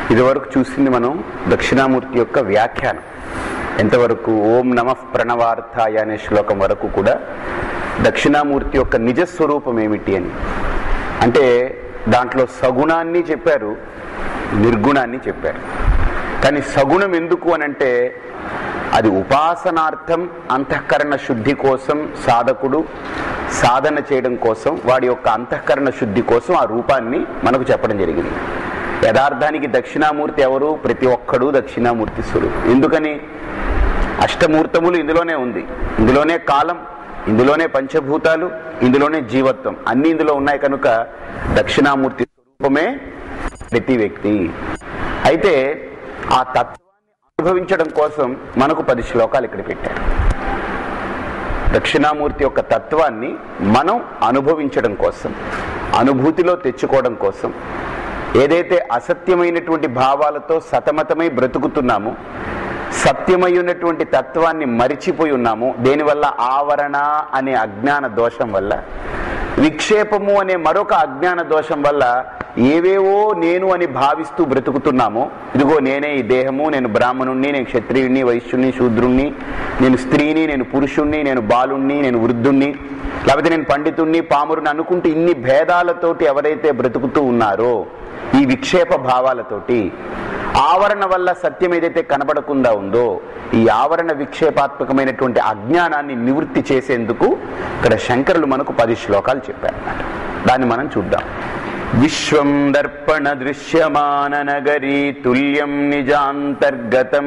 ఇదివరకు చూసింది మనం దక్షిణామూర్తి యొక్క వ్యాఖ్యానం. ఎంతవరకు ఓం నమః ప్రణవార్థాయ అనే శ్లోకం వరకు కూడా దక్షిణామూర్తి యొక్క నిజస్వరూపం ఏమిటి అని. అంటే దాంట్లో సగుణాన్ని చెప్పారు, నిర్గుణాన్ని చెప్పారు. కానీ సగుణం ఎందుకు అనంటే అది ఉపాసనార్థం, అంతఃకరణ శుద్ధి కోసం సాధకుడు సాధన చేయడం కోసం, వాడి యొక్క అంతఃకరణ శుద్ధి కోసం ఆ రూపాన్ని మనకు చెప్పడం జరిగింది. యథార్థానికి దక్షిణామూర్తి ఎవరు? ప్రతి ఒక్కడు దక్షిణామూర్తి స్వరూపం. ఎందుకని? అష్టమూర్తములు ఇందులోనే ఉంది. ఇందులోనే కాలం, ఇందులోనే పంచభూతాలు, ఇందులోనే జీవత్వం, అన్ని ఇందులో ఉన్నాయి. కనుక దక్షిణామూర్తి స్వరూపమే ప్రతి వ్యక్తి. అయితే ఆ తత్వాన్ని అనుభవించడం కోసం మనకు 10 శ్లోకాలు ఇక్కడ పెట్టారు. దక్షిణామూర్తి యొక్క తత్వాన్ని మనం అనుభవించడం కోసం, అనుభూతిలో తెచ్చుకోవడం కోసం, ఏదైతే అసత్యమైనటువంటి భావాలతో సతమతమై బ్రతుకుతున్నామో, సత్యమై ఉన్నటువంటి తత్వాన్ని మరిచిపోయి ఉన్నాము. దేనివల్ల? ఆవరణ అనే అజ్ఞాన దోషం వల్ల, విక్షేపము అనే మరొక అజ్ఞాన దోషం వల్ల ఏవేవో నేను అని భావిస్తూ బ్రతుకుతున్నామో. ఇదిగో నేనే ఈ దేహము, నేను బ్రాహ్మణుణ్ణి, నేను క్షత్రియుణ్ణి, వైశ్యుణ్ణి, శూద్రుణ్ణి, నేను స్త్రీని, నేను పురుషుణ్ణి, నేను బాలుణ్ణి, నేను వృద్ధుణ్ణి, లేకపోతే నేను పండితుణ్ణి, పామరుని అనుకుంటూ ఇన్ని భేదాలతోటి ఎవరైతే బ్రతుకుతూ ఉన్నారో, ఈ విక్షేప భావాలతోటి, ఆవరణ వల్ల సత్యం ఏదైతే కనబడకుండా ఉందో, ఈ ఆవరణ విక్షేపాత్మకమైనటువంటి అజ్ఞానాన్ని నివృత్తి చేసేందుకు ఇక్కడ శంకరులు మనకు 10 శ్లోకాలు చెప్పారన్నమాట. దాన్ని మనం చూద్దాం. విశ్వం దర్పణ దృశ్యమాన నగరీ తుల్యం నిజాంతర్గతం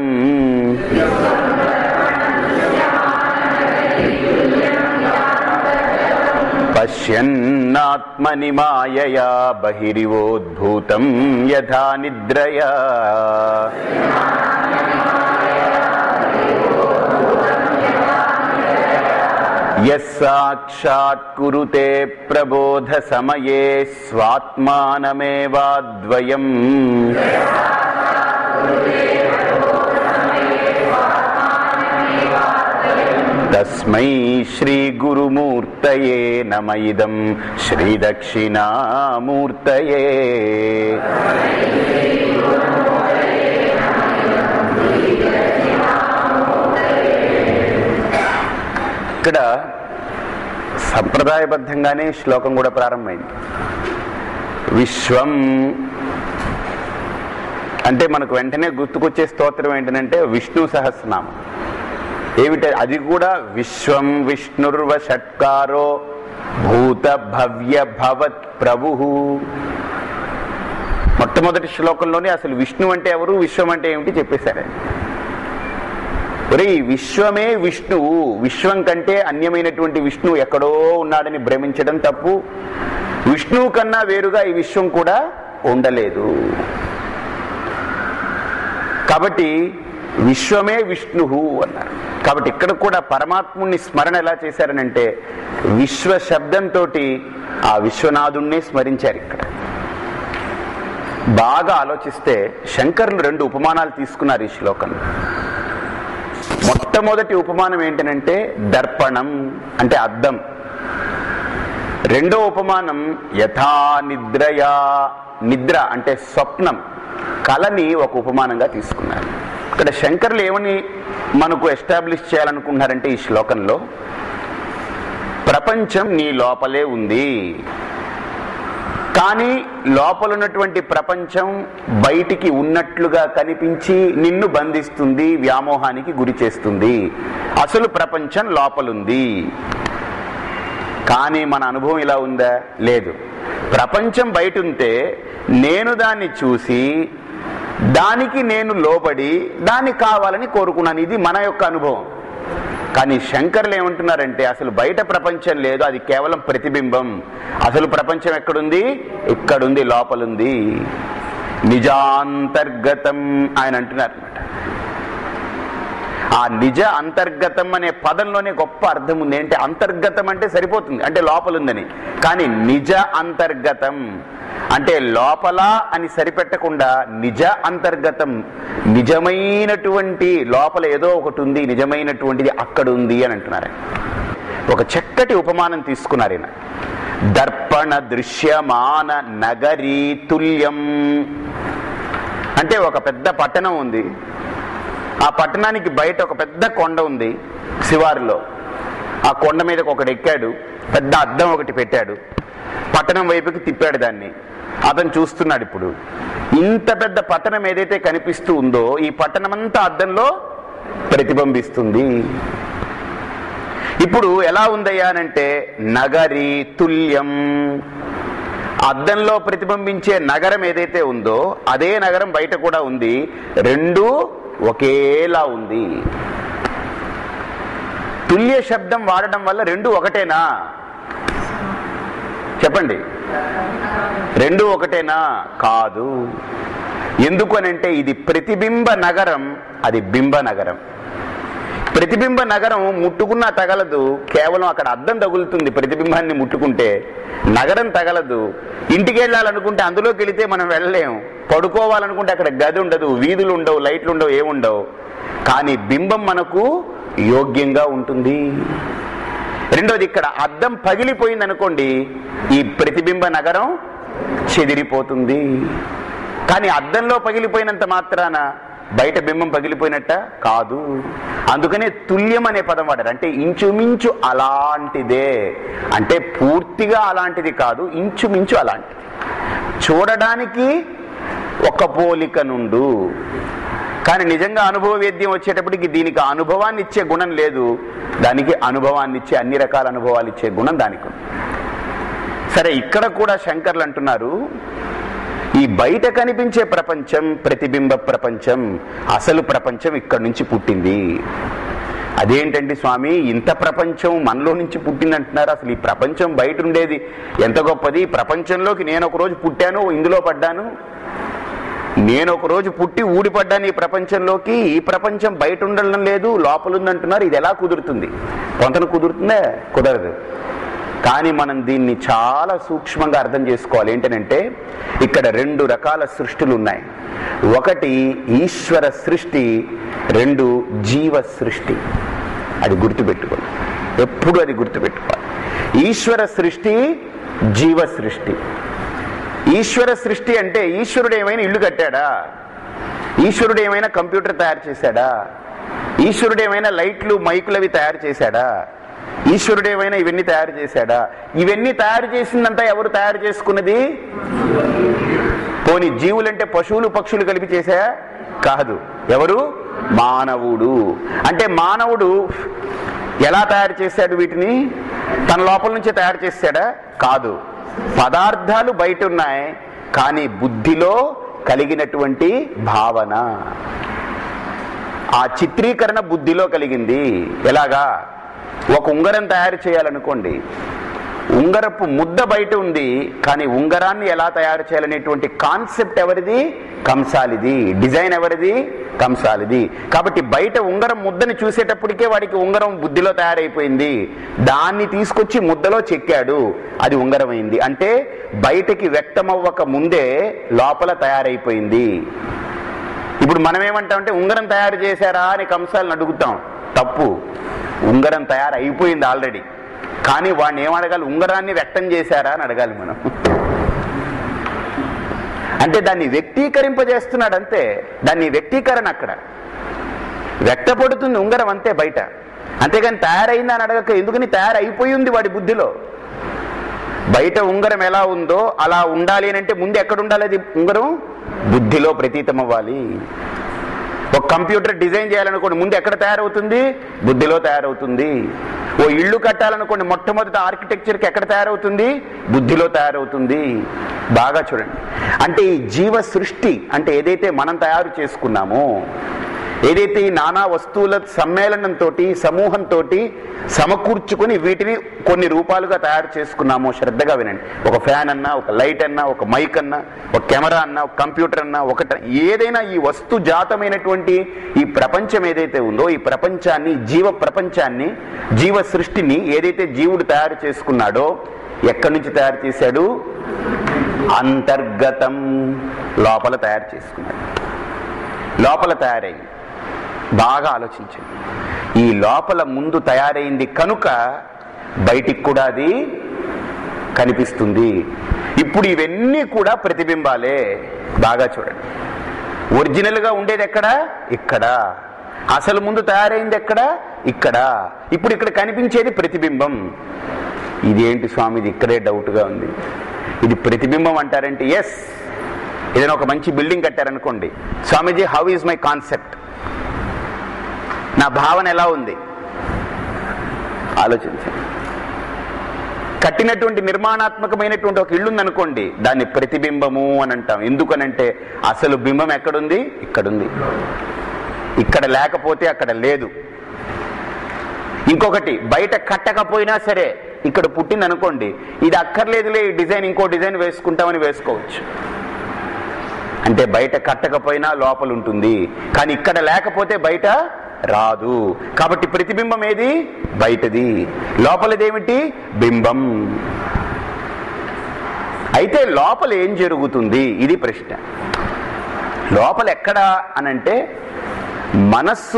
పశ్యన్నాత్మని మాయయా బహిరివోద్భూతం యథా నిద్రయా యస్సాక్షాత్ కురుతే ప్రబోధ సమయే స్వాత్మానమేవాద్వయం తస్మై శ్రీ గురుమూర్తయే నమ ఇదం శ్రీ దక్షిణామూర్తయే. ఇక్కడ సంప్రదాయబద్ధంగానే శ్లోకం కూడా ప్రారంభమైంది. విశ్వం అంటే మనకు వెంటనే గుర్తుకొచ్చే స్తోత్రం ఏంటంటే విష్ణు సహస్రనామం. ఏమిట అది కూడా? విశ్వం విష్ణుర్వ షట్కారో భూత భవ్య భవత్ ప్రభు. మొట్టమొదటి శ్లోకంలోనే అసలు విష్ణు అంటే ఎవరు, విశ్వం అంటే ఏమిటి చెప్పేశారు. ఒరే, విశ్వమే విష్ణువు, విశ్వం కంటే అన్యమైనటువంటి విష్ణువు ఎక్కడో ఉన్నాడని భ్రమించడం తప్పు. విష్ణువు కన్నా వేరుగా ఈ విశ్వం కూడా ఉండలేదు. కాబట్టి విశ్వమే విష్ణువు అన్నారు. కాబట్టి ఇక్కడ కూడా పరమాత్ముని స్మరణ ఎలా చేశారనంటే విశ్వ శబ్దంతో ఆ విశ్వనాథుణ్ణి స్మరించారు. ఇక్కడ బాగా ఆలోచిస్తే శంకరులు 2 ఉపమానాలు తీసుకున్నారు ఈ శ్లోకంలో. మొట్టమొదటి ఉపమానం ఏంటనంటే దర్పణం అంటే అద్దం. రెండో ఉపమానం యథా నిద్రయా, నిద్ర అంటే స్వప్నం, కలని ఒక ఉపమానంగా తీసుకున్నారు. ఇక్కడ శంకరులు ఏమని మనకు ఎస్టాబ్లిష్ చేయాలనుకుంటున్నారంటే ఈ శ్లోకంలో ప్రపంచం నీ లోపలే ఉంది, కానీ లోపలున్నటువంటి ప్రపంచం బయటికి ఉన్నట్లుగా కనిపించి నిన్ను బంధిస్తుంది, వ్యామోహానికి గురి చేస్తుంది. అసలు ప్రపంచం లోపలుంది, కానీ మన అనుభవం ఇలా ఉందా? లేదు. ప్రపంచం బయట ఉంటే నేను దాన్ని చూసి దానికి నేను లోబడి దాన్ని కావాలని కోరుకున్నాను. ఇది మన యొక్క అనుభవం. కానీ శంకర్లు ఏమంటున్నారంటే అసలు బయట ప్రపంచం లేదు, అది కేవలం ప్రతిబింబం. అసలు ప్రపంచం ఎక్కడుంది? ఇక్కడుంది, లోపలుంది. నిజాంతర్గతం ఆయన అంటున్నారు అన్నమాట. ఆ నిజ అంతర్గతం అనే పదంలోనే గొప్ప అర్థం ఉంది. అంటే అంతర్గతం అంటే సరిపోతుంది, అంటే లోపలుందని. కానీ నిజ అంతర్గతం అంటే లోపల అని సరిపెట్టకుండా నిజ అంతర్గతం, నిజమైనటువంటి లోపల ఏదో ఒకటి ఉంది, నిజమైనటువంటిది అక్కడ ఉంది అని అంటున్నారు. ఒక చక్కటి ఉపమానం తీసుకున్నారు ఈయన. దర్పణ దృశ్యమాన నగరీ తుల్యం అంటే ఒక పెద్ద పట్టణం ఉంది, ఆ పట్టణానికి బయట ఒక పెద్ద కొండ ఉంది శివారులో. ఆ కొండ మీదకి ఒకడు ఎక్కాడు, పెద్ద అద్దం ఒకటి పెట్టాడు, పట్టణం వైపుకి తిప్పాడు దాన్ని. అతను చూస్తున్నాడు. ఇప్పుడు ఇంత పెద్ద పట్టణం ఏదైతే కనిపిస్తూ ఉందో ఈ పట్టణమంతా అద్దంలో ప్రతిబింబిస్తుంది. ఇప్పుడు ఎలా ఉందయ్యా అంటే నగరి తుల్యం. అద్దంలో ప్రతిబింబించే నగరం ఏదైతే ఉందో అదే నగరం బయట కూడా ఉంది, రెండూ ఒకేలా ఉంది. తుల్య శబ్దం వాడడం వల్ల రెండు ఒకటేనా? చెప్పండి, రెండు ఒకటేనా? కాదు. ఎందుకు అనంటే ఇది ప్రతిబింబ నగరం, అది బింబ నగరం. ప్రతిబింబ నగరం ముట్టుకున్నా తగలదు, కేవలం అక్కడ అద్దం తగులుతుంది. ప్రతిబింబాన్ని ముట్టుకుంటే నగరం తగలదు. ఇంటికి వెళ్ళాలనుకుంటే అందులోకి వెళితే మనం వెళ్ళలేము, పడుకోవాలనుకుంటే అక్కడ గది ఉండదు, వీధులు ఉండవు, లైట్లు ఉండవు, ఏముండవు. కానీ బింబం మనకు యోగ్యంగా ఉంటుంది. రెండోది, ఇక్కడ అద్దం పగిలిపోయింది అనుకోండి, ఈ ప్రతిబింబ నగరం చెదిరిపోతుంది. కానీ అద్దంలో పగిలిపోయినంత మాత్రాన బయట బింబం పగిలిపోయినట్ట కాదు. అందుకనే తుల్యం అనే పదం వాడారు. అంటే ఇంచుమించు అలాంటిదే, అంటే పూర్తిగా అలాంటిది కాదు, ఇంచుమించు అలాంటిది. చూడడానికి ఒక పోలిక నుండు, కానీ నిజంగా అనుభవ వేద్యం వచ్చేటప్పటికి దీనికి అనుభవాన్ని ఇచ్చే గుణం లేదు, దానికి అనుభవాన్ని ఇచ్చే, అన్ని రకాల అనుభవాలు ఇచ్చే గుణం దానికి ఉంది. సరే, ఇక్కడ కూడా శంకర్లు అంటున్నారు, ఈ బయట కనిపించే ప్రపంచం ప్రతిబింబ ప్రపంచం, అసలు ప్రపంచం ఇక్కడి నుంచి పుట్టింది. అదేంటండి స్వామి, ఇంత ప్రపంచం మనలో నుంచి పుట్టింది అంటున్నారు? అసలు ఈ ప్రపంచం బయట ఉండేది ఎంత గొప్పది. ప్రపంచంలోకి నేను ఒక రోజు పుట్టాను, ఇందులో పడ్డాను. నేను ఒక రోజు పుట్టి ఊడిపడ్డాను ఈ ప్రపంచంలోకి. ఈ ప్రపంచం బయట ఉండడం లేదు, లోపల ఉందంటున్నారు. ఇది ఎలా కుదురుతుంది? కొంతను కుదురుతుందే? కుదరదు. కానీ మనం దీన్ని చాలా సూక్ష్మంగా అర్థం చేసుకోవాలి. ఏంటంటే ఇక్కడ రెండు రకాల సృష్టిలు ఉన్నాయి. ఒకటి ఈశ్వర సృష్టి, రెండు జీవ సృష్టి. అది గుర్తుపెట్టుకోవాలి, ఎప్పుడు అది గుర్తుపెట్టుకోవాలి. ఈశ్వర సృష్టి, జీవ సృష్టి. ఈశ్వర సృష్టి అంటే ఈశ్వరుడు ఏమైనా ఇల్లు కట్టాడా? ఈశ్వరుడు ఏమైనా కంప్యూటర్ తయారు చేశాడా? ఈశ్వరుడు ఏమైనా లైట్లు మైకులు అవి తయారు చేశాడా? ఈశ్వరుడు ఏమైనా ఇవన్నీ తయారు చేశాడా? ఇవన్నీ తయారు చేసిందంతా ఎవరు తయారు చేసుకున్నది? పోనీ జీవులంటే పశువులు పక్షులు కలిపి చేశా? కాదు. ఎవరు? మానవుడు. అంటే మానవుడు ఎలా తయారు చేశాడు వీటిని? తన లోపల నుంచే తయారు చేశాడా? కాదు. పదార్థాలు బయట ఉన్నాయి, కానీ బుద్ధిలో కలిగినటువంటి భావన, ఆ చిత్రీకరణ బుద్ధిలో కలిగింది. ఎలాగా? ఒక ఉంగరం తయారు చేయాలనుకోండి, ఉంగరపు ముద్ద బయట ఉంది, కానీ ఉంగరాన్ని ఎలా తయారు చేయాలనేటువంటి కాన్సెప్ట్ ఎవరిది? కంసాలిది. డిజైన్ ఎవరిది? కంసాలిది. కాబట్టి బయట ఉంగరం ముద్దని చూసేటప్పటికే వాడికి ఉంగరం బుద్ధిలో తయారైపోయింది. దాన్ని తీసుకొచ్చి ముద్దలో చెక్కాడు, అది ఉంగరం అయింది. అంటే బయటకి వ్యక్తమవ్వక ముందే లోపల తయారైపోయింది. ఇప్పుడు మనం ఏమంటామంటే ఉంగరం తయారు చేశారా అని కంసాలను అడుగుతాం. తప్పు. ఉంగరం తయారు అయిపోయింది ఆల్రెడీ. కానీ వాడిని ఏమడగాలి? ఉంగరాన్ని వ్యక్తం చేశారా అని అడగాలి మనం. అంటే దాన్ని వ్యక్తీకరింపజేస్తున్నాడు అంతే. దాన్ని వ్యక్తీకరణ అక్కడ వ్యక్తపడుతుంది ఉంగరం అంతే బయట. అంతేగాని తయారైందా అని అడగక, ఎందుకని తయారైపోయి ఉంది వాడి బుద్ధిలో. బయట ఉంగరం ఎలా ఉందో అలా ఉండాలి అని అంటే ముందు ఎక్కడ ఉండాలి? అది ఉంగరం బుద్ధిలో ప్రతీతం అవ్వాలి. ఒక కంప్యూటర్ డిజైన్ చేయాలనుకోండి, ముందు ఎక్కడ తయారవుతుంది? బుద్ధిలో తయారవుతుంది. ఓ ఇల్లు కట్టాలనుకోండి, మొట్టమొదటి ఆర్కిటెక్చర్కి ఎక్కడ తయారవుతుంది? బుద్ధిలో తయారవుతుంది. బాగా చూడండి. అంటే ఈ జీవ సృష్టి అంటే ఏదైతే మనం తయారు చేసుకున్నామో, ఏదైతే ఈ నానా వస్తువుల సమ్మేళనంతో సమూహంతో సమకూర్చుకుని వీటిని కొన్ని రూపాలుగా తయారు చేసుకున్నామో, శ్రద్ధగా వినండి. ఒక ఫ్యాన్ అన్నా, ఒక లైట్ అన్నా, ఒక మైక్ అన్నా, ఒక కెమెరా అన్నా, ఒక కంప్యూటర్ అన్నా, ఏదైనా ఈ వస్తు జాతమైనటువంటి ఈ ప్రపంచం ఏదైతే ఉందో, ఈ ప్రపంచాన్ని, జీవ ప్రపంచాన్ని, జీవ సృష్టిని ఏదైతే జీవుడు తయారు చేసుకున్నాడో, ఎక్కడి నుంచి తయారు చేశాడు? అంతర్గతం, లోపల తయారు చేసుకున్నాడు. లోపల తయారైంది. బాగా ఆలోచించండి. ఈ లోపల ముందు తయారైంది కనుక బయటికి కూడా అది కనిపిస్తుంది. ఇప్పుడు ఇవన్నీ కూడా ప్రతిబింబాలే. బాగా చూడండి. ఒరిజినల్గా ఉండేది ఎక్కడ? ఇక్కడ. అసలు ముందు తయారైంది ఎక్కడ? ఇక్కడ. ఇప్పుడు ఇక్కడ కనిపించేది ప్రతిబింబం. ఇదేంటి స్వామి, ఇది ఇక్కడే డౌట్గా ఉంది. ఇది ప్రతిబింబం అంటారంటే ఎస్. ఏదైనా ఒక మంచి బిల్డింగ్ కట్టారనుకోండి, స్వామీజీ హౌ ఈజ్ మై కాన్సెప్ట్, నా భావన ఎలా ఉంది ఆలోచించండి. కట్టినటువంటి నిర్మాణాత్మకమైనటువంటి ఒక ఇల్లు ఉందనుకోండి, దాన్ని ప్రతిబింబము అని అంటాం. ఎందుకనంటే అసలు బింబం ఎక్కడుంది? ఇక్కడుంది. ఇక్కడ లేకపోతే అక్కడ లేదు. ఇంకొకటి, బయట కట్టకపోయినా సరే ఇక్కడ పుట్టింది అనుకోండి, ఇది అక్కర్లేదులే ఈ డిజైన్, ఇంకో డిజైన్ వేసుకుంటామని వేసుకోవచ్చు. అంటే బయట కట్టకపోయినా లోపల ఉంటుంది, కానీ ఇక్కడ లేకపోతే బయట రాదు. కాబట్టి ప్రతిబింబం ఏది? బయటది. లోపలదేమిటి? బింబం. అయితే లోపల ఏం జరుగుతుంది? ఇది ప్రశ్న. లోపల ఎక్కడ అనంటే మనస్సు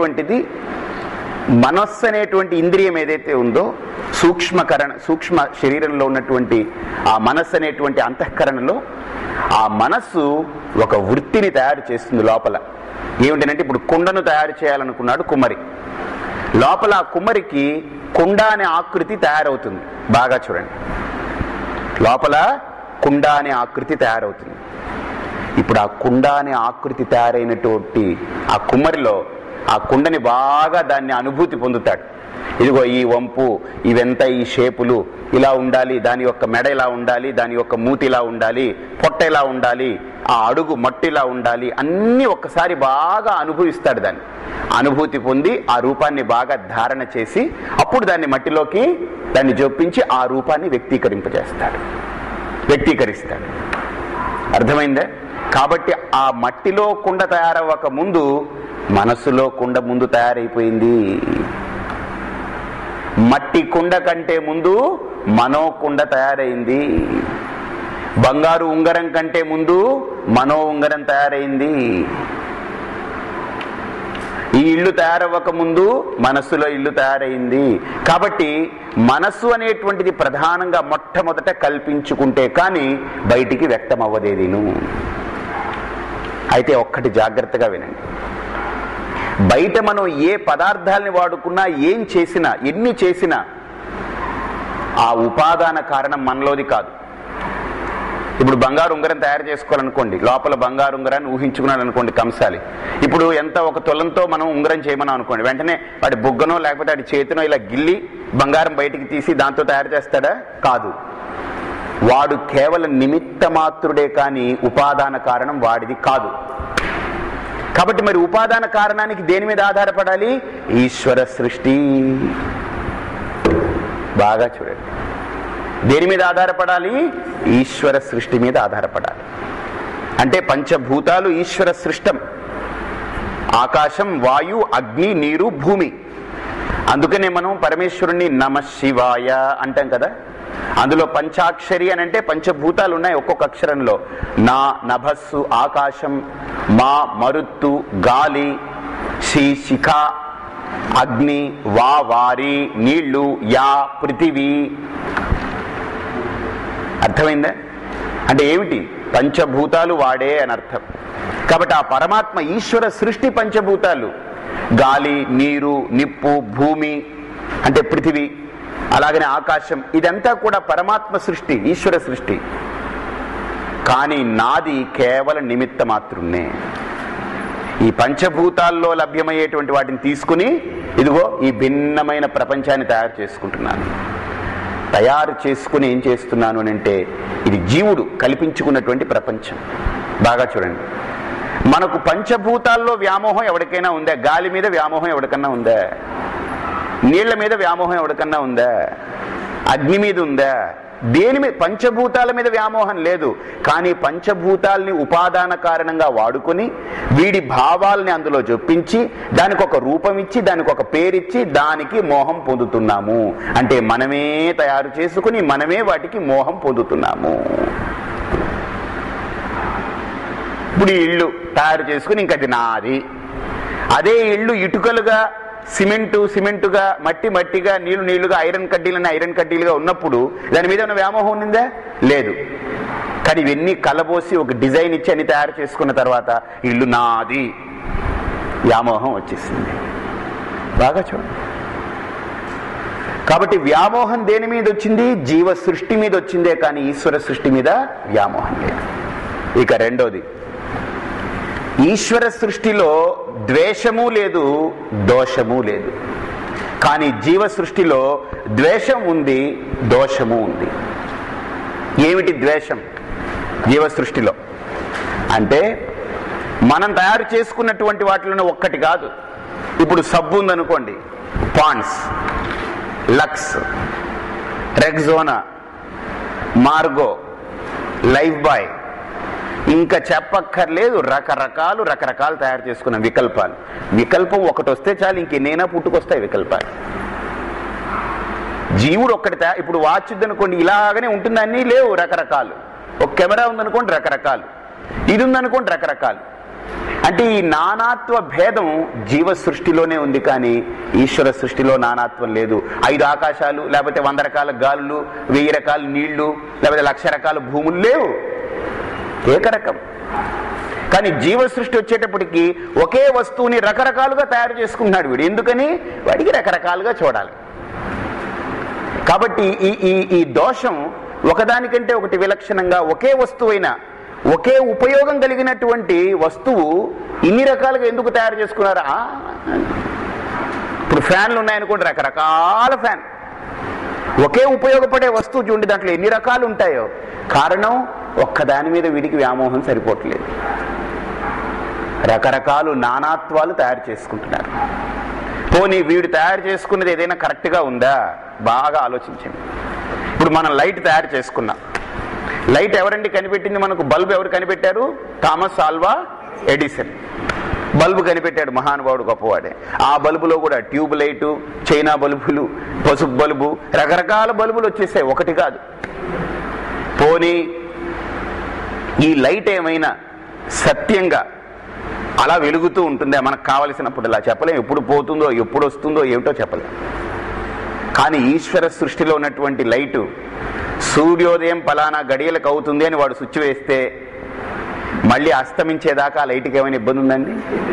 అనేటువంటి ఇంద్రియం ఏదైతే ఉందో, సూక్ష్మ శరీరంలో ఉన్నటువంటి ఆ మనస్సు అనేటువంటి అంతఃకరణలో ఆ మనస్సు ఒక వృత్తిని తయారు చేస్తుంది లోపల. ఏమిటంటే ఇప్పుడు కుండను తయారు చేయాలనుకున్నాడు కుమ్మరి. లోపల ఆ కుమ్మరికి కుండ అనే ఆకృతి తయారవుతుంది. బాగా చూడండి, లోపల కుండ అనే ఆకృతి తయారవుతుంది. ఇప్పుడు ఆ కుండ అనే ఆకృతి తయారైనటువంటి ఆ కుమ్మరిలో ఆ కుండని బాగా దాన్ని అనుభూతి పొందుతాడు. ఇదిగో ఈ వంపు, ఇవెంత, ఈ షేపులు ఇలా ఉండాలి, దాని యొక్క మెడ ఇలా ఉండాలి, దాని యొక్క మూతి ఇలా ఉండాలి, పొట్ట ఇలా ఉండాలి, ఆ అడుగు మట్టి ఇలా ఉండాలి, అన్నీ ఒక్కసారి బాగా అనుభవిస్తాడు. దాన్ని అనుభూతి పొంది ఆ రూపాన్ని బాగా ధారణ చేసి అప్పుడు దాన్ని మట్టిలోకి దాన్ని జొప్పించి ఆ రూపాన్ని వ్యక్తీకరిస్తాడు. అర్థమైందే? కాబట్టి ఆ మట్టిలో కుండ తయారవ్వక ముందు మనస్సులో కుండ ముందు తయారైపోయింది. మట్టి కుండ కంటే ముందు మనోకుండ తయారైంది. బంగారు ఉంగరం కంటే ముందు మనో ఉంగరం తయారైంది. ఈ ఇల్లు తయారవ్వక ముందు మనస్సులో ఇల్లు తయారైంది. కాబట్టి మనస్సు అనేటువంటిది ప్రధానంగా మొట్టమొదట కల్పించుకుంటే కానీ బయటికి వ్యక్తం అవ్వదేదీను. అయితే ఒక్కటి జాగ్రత్తగా వినండి, బయట మనం ఏ పదార్థాలని వాడుకున్నా, ఏం చేసినా, ఎన్ని చేసినా ఆ ఉపాదాన కారణం మనలోది కాదు. ఇప్పుడు బంగారు ఉంగరం తయారు చేసుకోవాలనుకోండి, లోపల బంగారు ఉంగరాన్ని ఊహించుకున్నాడు అనుకోండి కంసాలి. ఇప్పుడు ఎంత ఒక తులంతో మనం ఉంగరం చేయమని అనుకోండి, వెంటనే వాడి బుగ్గనో లేకపోతే వాడి చేతినో ఇలా గిల్లి బంగారం బయటికి తీసి దాంతో తయారు చేస్తాడా? కాదు. వాడు కేవలం నిమిత్త మాత్రుడే కానీ ఉపాదాన కారణం వాడిది కాదు. కాబట్టి మరి ఉపాదాన కారణానికి దేని మీద ఆధారపడాలి? ఈశ్వర సృష్టి. బాగా చూడండి, దేని మీద ఆధారపడాలి? ఈశ్వర సృష్టి మీద ఆధారపడాలి. అంటే పంచభూతాలు ఈశ్వర సృష్టం. ఆకాశం, వాయు, అగ్ని, నీరు, భూమి. అందుకనే మనం పరమేశ్వరుణ్ణి నమ శివాయ అంటాం కదా. అందులో పంచాక్షరి అని అంటే పంచభూతాలు ఉన్నాయి ఒక్కొక్క అక్షరంలో. నా నభస్సు ఆకాశం, మా మరుత్తు గాలి, శిఖ అగ్ని, వా వారి నీళ్లు, యా పృథివీ. అర్థమైందా? అంటే ఏమిటి? పంచభూతాలు వాడే అని అర్థం. కాబట్టి ఆ పరమాత్మ ఈశ్వర సృష్టి పంచభూతాలు, గాలి, నీరు, నిప్పు, భూమి అంటే పృథివీ, అలాగనే ఆకాశం, ఇదంతా కూడా పరమాత్మ సృష్టి, ఈశ్వర సృష్టి. కానీ నాది కేవలం నిమిత్త మాత్రమే. ఈ పంచభూతాల్లో లభ్యమయ్యేటువంటి వాటిని తీసుకుని ఇదిగో ఈ భిన్నమైన ప్రపంచాన్ని తయారు చేసుకుంటున్నాను. తయారు చేసుకుని ఏం చేస్తున్నాను అని అంటే ఇది జీవుడు కల్పించుకున్నటువంటి ప్రపంచం. బాగా చూడండి, మనకు పంచభూతాల్లో వ్యామోహం ఎవరికైనా ఉందా? గాలి మీద వ్యామోహం ఎవరికన్నా ఉందా? నీళ్ల మీద వ్యామోహం ఎవరికన్నా ఉందా? అగ్ని మీద ఉందా? దేని మీద? పంచభూతాల మీద వ్యామోహం లేదు. కానీ పంచభూతాల్ని ఉపాదాన కారణంగా వాడుకొని వీడి భావాల్ని అందులో జొప్పించి దానికి ఒక రూపం ఇచ్చి దానికి ఒక పేరిచ్చి దానికి మోహం పొందుతున్నాము. అంటే మనమే తయారు చేసుకుని మనమే వాటికి మోహం పొందుతున్నాము. ఇప్పుడు ఈ ఇల్లు తయారు చేసుకుని ఇంకది నాది. అదే ఇల్లు ఇటుకలుగా, సిమెంటుగా, మట్టిగా, నీళ్లు నీళ్లుగా, ఐరన్ కడ్డీలుగా ఉన్నప్పుడు దాని మీద ఉన్న వ్యామోహం ఉందా? లేదు. కానీ ఇవన్నీ కలబోసి ఒక డిజైన్ ఇచ్చి అన్ని తయారు చేసుకున్న తర్వాత ఇల్లు నాది వ్యామోహం వచ్చేసింది. బాగా చూడండి. కాబట్టి వ్యామోహం దేని మీద వచ్చింది? జీవ సృష్టి మీద వచ్చిందే, కానీ ఈశ్వర సృష్టి మీద వ్యామోహం లేదు. ఇక రెండోది, ఈశ్వర సృష్టిలో ద్వేషము లేదు, దోషము లేదు. కానీ జీవ సృష్టిలో ద్వేషం ఉంది, దోషము ఉంది. ఏమిటి ద్వేషం జీవ సృష్టిలో అంటే? మనం తయారు చేసుకున్నటువంటి వాటిలోనే ఒక్కటి కాదు. ఇప్పుడు సబ్బు ఉందనుకోండి, Pond's, Lux, Rexona, Margo, lifebuoy, ఇంకా చెప్పక్కర్లేదు. రకరకాలు తయారు చేసుకున్న వికల్పాలు. వికల్పం ఒకటి వస్తే చాలు, ఇంకెన్నైనా పుట్టుకొస్తాయి వికల్పాలు. జీవుడు ఒక్కటి ఇప్పుడు వాచ్ ఉందనుకోండి, ఇలాగనే ఉంటుందని లేవు, రకరకాలు. ఒక కెమెరా ఉందనుకోండి, రకరకాలు. ఇది ఉందనుకోండి, రకరకాలు. అంటే ఈ నానాత్వ భేదం జీవ సృష్టిలోనే ఉంది, కానీ ఈశ్వర సృష్టిలో నానాత్వం లేదు. 5 ఆకాశాలు, లేకపోతే 100 రకాల గాలులు, 1000 రకాల నీళ్లు, లేకపోతే 1,00,000 రకాల భూములు లేవు, ఏకరకం. కానీ జీవ సృష్టి వచ్చేటప్పటికి ఒకే వస్తువుని రకరకాలుగా తయారు చేసుకుంటున్నాడు వీడు. ఎందుకని? వాడికి రకరకాలుగా చూడాలి. కాబట్టి ఈ దోషం ఒకదానికంటే ఒకటి విలక్షణంగా, ఒకే వస్తువైన ఒకే ఉపయోగం కలిగినటువంటి వస్తువు ఇన్ని రకాలుగా ఎందుకు తయారు చేసుకున్నారా? ఇప్పుడు ఫ్యాన్లు ఉన్నాయనుకోండి, రకరకాల ఫ్యాన్. ఒకే ఉపయోగపడే వస్తువు చూడండి, దాంట్లో ఎన్ని రకాలు ఉంటాయో. కారణం, ఒక్కదాని మీద వీడికి వ్యామోహం సరిపోవట్లేదు. రకరకాలు నానాత్వాలు తయారు చేసుకుంటున్నారు. పోనీ వీడు తయారు చేసుకున్నది ఏదైనా కరెక్ట్గా ఉందా? బాగా ఆలోచించండి. ఇప్పుడు మనం లైట్ తయారు చేసుకున్నాం. లైట్ ఎవరండి కనిపెట్టింది మనకు? బల్బు ఎవరు కనిపెట్టారు? థామస్ ఆల్వా ఎడిసన్ బల్బు కనిపెట్టాడు, మహానుభావుడు, గొప్పవాడే. ఆ బల్బులో కూడా ట్యూబ్ లైటు, చైనా బల్బులు, పసుపు బల్బు, రకరకాల బల్బులు వచ్చేసాయి, ఒకటి కాదు. పోనీ ఈ లైట్ ఏమైనా సత్యంగా అలా వెలుగుతూ ఉంటుందా? మనకు కావలసినప్పుడు ఇలా చెప్పలేం. ఎప్పుడు పోతుందో, ఎప్పుడు వస్తుందో ఏమిటో చెప్పలేం. కానీ ఈశ్వర సృష్టిలో ఉన్నటువంటి లైటు సూర్యోదయం పలానా గడియలకు అవుతుంది అని వాడు స్విచ్ వేస్తే మళ్ళీ అస్తమించేదాకా ఆ లైట్కి ఏమైనా ఇబ్బంది ఉందండి?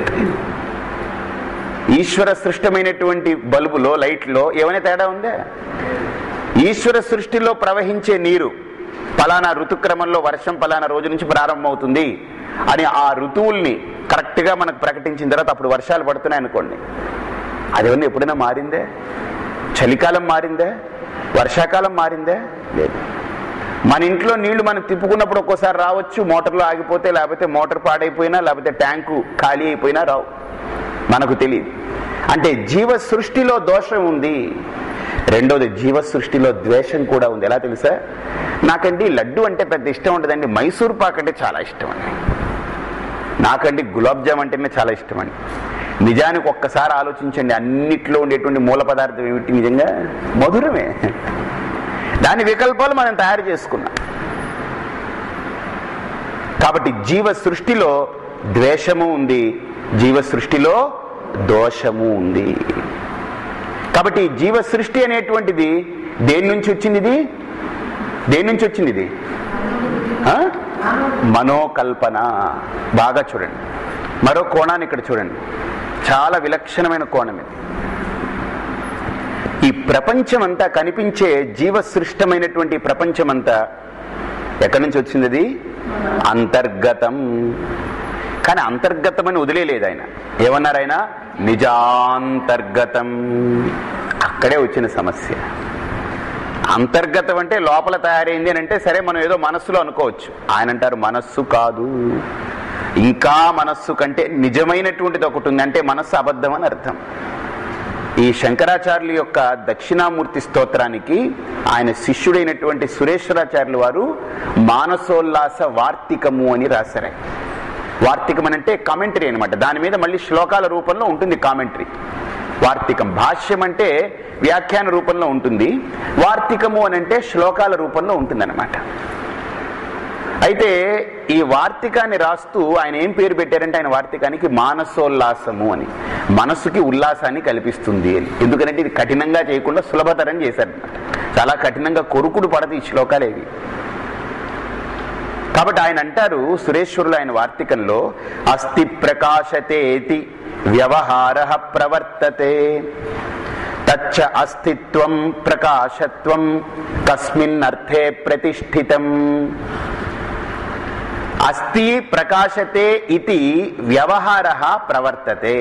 ఈశ్వర సృష్టమైనటువంటి బల్బులో, లైట్లో ఏమైనా తేడా ఉందా? ఈశ్వర సృష్టిలో ప్రవహించే నీరు పలానా ఋతుక్రమంలో వర్షం పలానా రోజు నుంచి ప్రారంభమవుతుంది అని ఆ ఋతువుల్ని కరెక్ట్గా మనకు ప్రకటించిన తర్వాత అప్పుడు వర్షాలు పడుతున్నాయి అనుకోండి, అదేమన్నా ఎప్పుడైనా మారిందే? చలికాలం మారిందే? వర్షాకాలం మారిందే? లేదు. మన ఇంట్లో నీళ్లు మనం తిప్పుకున్నప్పుడు ఒక్కోసారి రావచ్చు, మోటార్లో ఆగిపోతే, లేకపోతే మోటార్ పాడైపోయినా, లేకపోతే ట్యాంకు ఖాళీ అయిపోయినా రావు, మనకు తెలియదు. అంటే జీవ సృష్టిలో దోషం ఉంది. రెండోది, జీవ సృష్టిలో ద్వేషం కూడా ఉంది. ఎలా తెలుసా? నాకండి లడ్డు అంటే పెద్ద ఇష్టం ఉండదండి, మైసూర్ పాక్ అంటే చాలా ఇష్టం అండి. నాకండి గులాబ్ జామ్ అంటేనే చాలా ఇష్టం అండి. నిజానికి ఒక్కసారి ఆలోచించండి, అన్నిట్లో ఉండేటువంటి మూల పదార్థం ఏమిటి? నిజంగా మధురమే. దాని వికల్పాలు మనం తయారు చేసుకున్నాం. కాబట్టి జీవ సృష్టిలో ద్వేషము ఉంది, జీవ సృష్టిలో దోషము ఉంది. కాబట్టి జీవ సృష్టి అనేటువంటిది దేని నుంచి వచ్చింది? ఇది దేని నుంచి వచ్చింది? ఇది మనోకల్పన. బాగా చూడండి, మరో కోణాన్ని ఇక్కడ చూడండి, చాలా విలక్షణమైన కోణం ఇది. ఈ ప్రపంచమంతా కనిపించే జీవ సృష్టమైనటువంటి ప్రపంచమంతా ఎక్కడి నుంచి వచ్చింది? అది అంతర్గతం. కానీ అంతర్గతం అని వదిలేలేదు ఆయన. ఏమన్నారు ఆయన? నిజాంతర్గతం. అక్కడే వచ్చిన సమస్య. అంతర్గతం అంటే లోపల తయారైంది అని అంటే సరే, మనం ఏదో మనస్సులో అనుకోవచ్చు. ఆయన అంటారు మనస్సు కాదు, ఇంకా మనస్సు కంటే నిజమైనటువంటిది ఒకటి ఉంది. అంటే మనస్సు అబద్ధం అని అర్థం. ఈ శంకరాచార్యుల యొక్క దక్షిణామూర్తి స్తోత్రానికి ఆయన శిష్యుడైనటువంటి సురేశ్వరాచార్యులు వారు మానసోల్లాస వార్తికము అని రాశారు. వార్తికం అంటే కామెంటరీ అనమాట. దాని మీద మళ్ళీ శ్లోకాల రూపంలో ఉంటుంది కామెంటరీ. వార్తికం భాష్యం అంటే వ్యాఖ్యాన రూపంలో ఉంటుంది, వార్తికము అని అంటే శ్లోకాల రూపంలో ఉంటుంది అన్నమాట. అయితే ఈ వార్తికాన్ని రాస్తూ ఆయన ఏం పేరు పెట్టారంటే, ఆయన వార్తికానికి మానసోల్లాసము అని, మనస్సుకి ఉల్లాసాన్ని కల్పిస్తుంది అని. ఎందుకంటే ఇది కఠినంగా చేయకుండా సులభతరం చేశారనమాట. చాలా కఠినంగా కొరుకుడు పడదు ఈ శ్లోకాలేవి. కాబట్టి ఆయన అంటారు సురేశ్వరులు ఆయన వార్తికంలో, అస్థి ప్రకాశతేతి వ్యవహార ప్రవర్తతే తచ్చ అస్తిత్వం ప్రకాశత్వం కస్మిన్ అర్థే ప్రతిష్ఠితం. అస్థి ప్రకాశతే ఇతి వ్యవహార ప్రవర్తతే.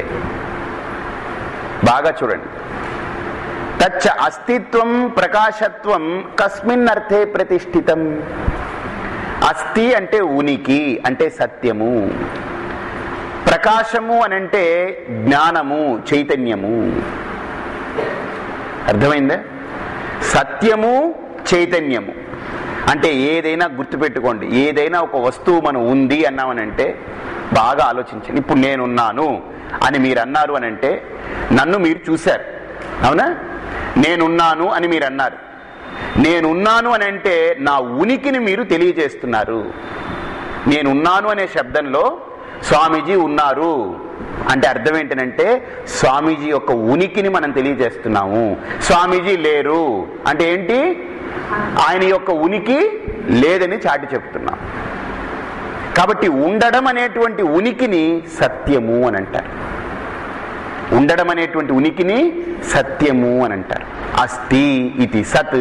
బాగా చూడండి. తచ్చ అస్తిత్వం ప్రకాశత్వం కస్మిన్ అర్థే ప్రతిష్ఠితం. అస్థి అంటే ఉనికి, అంటే సత్యము. ప్రకాశము అని అంటే జ్ఞానము, చైతన్యము. అర్థమైందా? సత్యము, చైతన్యము అంటే ఏదైనా గుర్తుపెట్టుకోండి. ఏదైనా ఒక వస్తువు మనం ఉంది అన్నామనంటే బాగా ఆలోచించండి. ఇప్పుడు నేనున్నాను అని మీరు అన్నారు అని అంటే నన్ను మీరు చూశారు, అవునా? నేనున్నాను అని మీరు అన్నారు. నేనున్నాను అని అంటే నా ఉనికిని మీరు తెలియజేస్తున్నారు. నేనున్నాను అనే శబ్దంలో స్వామీజీ ఉన్నారు అంటే అర్థం ఏంటంటే స్వామీజీ యొక్క ఉనికిని మనం తెలియజేస్తున్నాము. స్వామీజీ లేరు అంటే ఏంటి? ఆయన యొక్క ఉనికి లేదని చాటి చెప్తున్నాం. కాబట్టి ఉండడం అనేటువంటి ఉనికిని సత్యము అని అంటారు. ఉండడం అనేటువంటి ఉనికిని సత్యము అని అంటారు. అస్థి ఇది సత్.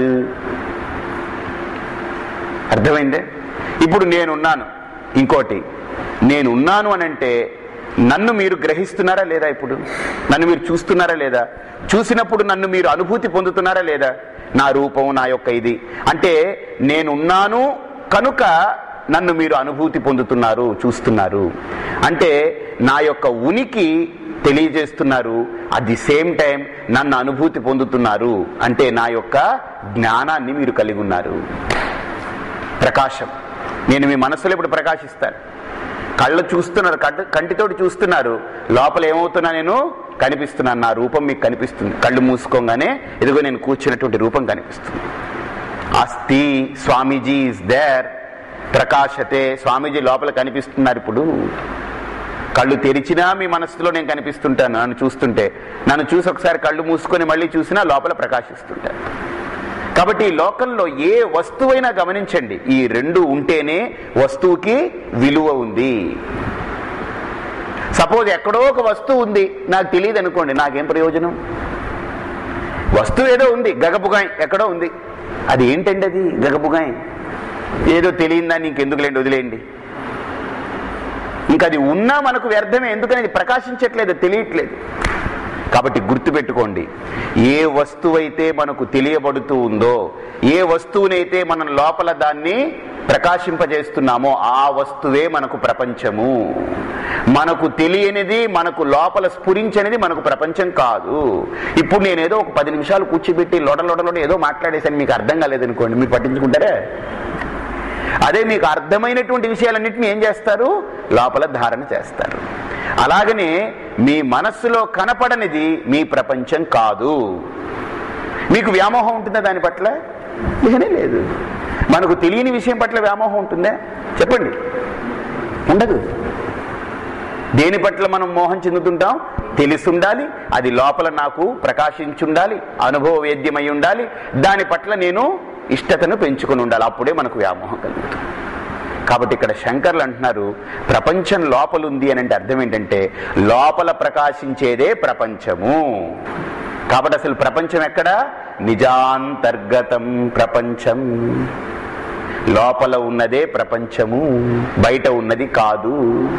అర్థమైందే? ఇప్పుడు నేనున్నాను. ఇంకోటి, నేనున్నాను అని అంటే నన్ను మీరు గ్రహిస్తున్నారా లేదా? ఇప్పుడు నన్ను మీరు చూస్తున్నారా లేదా? చూసినప్పుడు నన్ను మీరు అనుభూతి పొందుతున్నారా లేదా? నా రూపం, నా యొక్క ఇది అంటే నేనున్నాను కనుక నన్ను మీరు అనుభూతి పొందుతున్నారు, చూస్తున్నారు. అంటే నా యొక్క ఉనికి తెలియజేస్తున్నారు. అట్ ది సేమ్ టైం నన్ను అనుభూతి పొందుతున్నారు. అంటే నా యొక్క జ్ఞానాన్ని మీరు కలిగి ఉన్నారు. ప్రకాశం. నేను మీ మనస్సులో ఇప్పుడు ప్రకాశిస్తాను. కళ్ళు చూస్తున్నారు, కంటితోటి చూస్తున్నారు. లోపల ఏమవుతున్నా? నేను కనిపిస్తున్నాను. నా రూపం మీకు కనిపిస్తుంది. కళ్ళు మూసుకోగానే ఇదిగో నేను కూర్చున్నటువంటి రూపం కనిపిస్తుంది. అస్థి స్వామీజీ ఈజ్ దేర్ ప్రకాశతే. స్వామీజీ లోపల కనిపిస్తున్నారు. ఇప్పుడు కళ్ళు తెరిచినా మీ మనస్సులో నేను కనిపిస్తుంటాను. నన్ను చూస్తుంటే, నన్ను చూసి ఒకసారి కళ్ళు మూసుకొని మళ్ళీ చూసినా లోపల ప్రకాశిస్తుంటాను. కాబట్టి ఈ లోకంలో ఏ వస్తువైనా గమనించండి, ఈ రెండు ఉంటేనే వస్తువుకి విలువ ఉంది. సపోజ్ ఎక్కడో ఒక వస్తువు ఉంది, నాకు తెలియదు అనుకోండి, నాకేం ప్రయోజనం? వస్తువు ఏదో ఉంది, గగబుగాయ్ ఎక్కడో ఉంది. అది ఏంటండి? అది గగబుగాయ్ ఏదో తెలియదా? ఇంకెందుకులేండి, వదిలేయండి. ఇంకా అది ఉన్నా మనకు వ్యర్థమే. ఎందుకని? అది ప్రకాశించట్లేదు, తెలియట్లేదు. కాబట్టి గుర్తుపెట్టుకోండి, ఏ వస్తువైతే మనకు తెలియబడుతూ ఉందో, ఏ వస్తువునైతే మనం లోపల దాన్ని ప్రకాశింపజేస్తున్నామో ఆ వస్తువే మనకు ప్రపంచము. మనకు తెలియనిది, మనకు లోపల స్ఫురించనిది మనకు ప్రపంచం కాదు. ఇప్పుడు నేనేదో ఒక 10 నిమిషాలు కూర్చోబెట్టి లోట ఏదో మాట్లాడేసాను, మీకు అర్థం కాలేదనుకోండి, మీరు పట్టించుకుంటారా? అదే మీకు అర్థమైనటువంటి విషయాలన్నింటినీ ఏం చేస్తారు? లోపల ధారణ చేస్తారు. అలాగనే మీ మనస్సులో కనపడనిది మీ ప్రపంచం కాదు. మీకు వ్యామోహం ఉంటుందా దాని పట్ల? లేనే లేదు. మనకు తెలియని విషయం పట్ల వ్యామోహం ఉంటుందా? చెప్పండి. ఉండదు. దేని పట్ల మనం మోహం చెందుతుంటాం? తెలిసుండాలి, అది లోపల నాకు ప్రకాశించుండాలి, అనుభవ వేద్యమై ఉండాలి, దాని పట్ల నేను ఇష్టతను పెంచుకుని ఉండాలి. అప్పుడే మనకు వ్యామోహం కలుగుతుంది. కాబట్టి ఇక్కడ శంకర్లు అంటున్నారు, ప్రపంచం లోపలుంది అని అంటే అర్థం ఏంటంటే లోపల ప్రకాశించేదే ప్రపంచము. కాబట్టి అసలు ప్రపంచం ఎక్కడ? నిజాంతర్గతం ప్రపంచం. లోపల ఉన్నదే ప్రపంచము, బయట ఉన్నది కాదు.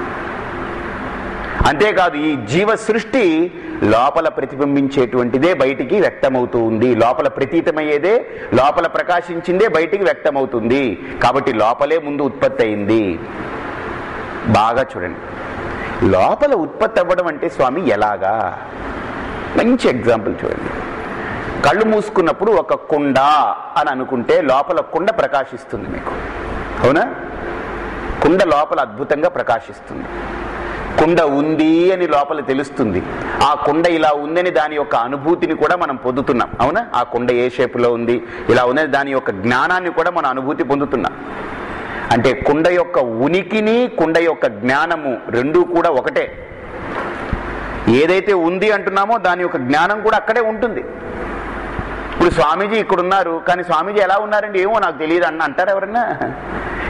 అంతేకాదు, ఈ జీవ సృష్టి లోపల ప్రతిబింబించేటువంటిదే బయటికి వ్యక్తమవుతూ ఉంది. లోపల ప్రతీతమయ్యేదే, లోపల ప్రకాశించిందే బయటికి వ్యక్తమవుతుంది. కాబట్టి లోపలే ముందు ఉత్పత్తి అయింది. బాగా చూడండి, లోపల ఉత్పత్తి అవ్వడం అంటే స్వామి ఎలాగా? మంచి ఎగ్జాంపుల్ చూడండి. కళ్ళు మూసుకున్నప్పుడు ఒక కుండ అని అనుకుంటే లోపల కుండ ప్రకాశిస్తుంది మీకు, అవునా? కుండ లోపల అద్భుతంగా ప్రకాశిస్తుంది. కుండ ఉంది అని లోపల తెలుస్తుంది. ఆ కుండ ఇలా ఉందని దాని యొక్క అనుభూతిని కూడా మనం పొందుతున్నాం, అవునా? ఆ కుండ ఏ షేపులో ఉంది, ఇలా ఉందని దాని యొక్క జ్ఞానాన్ని కూడా మనం అనుభూతి పొందుతున్నాం. అంటే కుండ యొక్క ఉనికిని, కుండ యొక్క జ్ఞానము రెండూ కూడా ఒకటే. ఏదైతే ఉంది అంటున్నామో దాని యొక్క జ్ఞానం కూడా అక్కడే ఉంటుంది. ఇప్పుడు స్వామీజీ ఇక్కడ ఉన్నారు, కానీ స్వామీజీ ఎలా ఉన్నారండి ఏమో నాకు తెలియదు అంటారు ఎవరన్నా?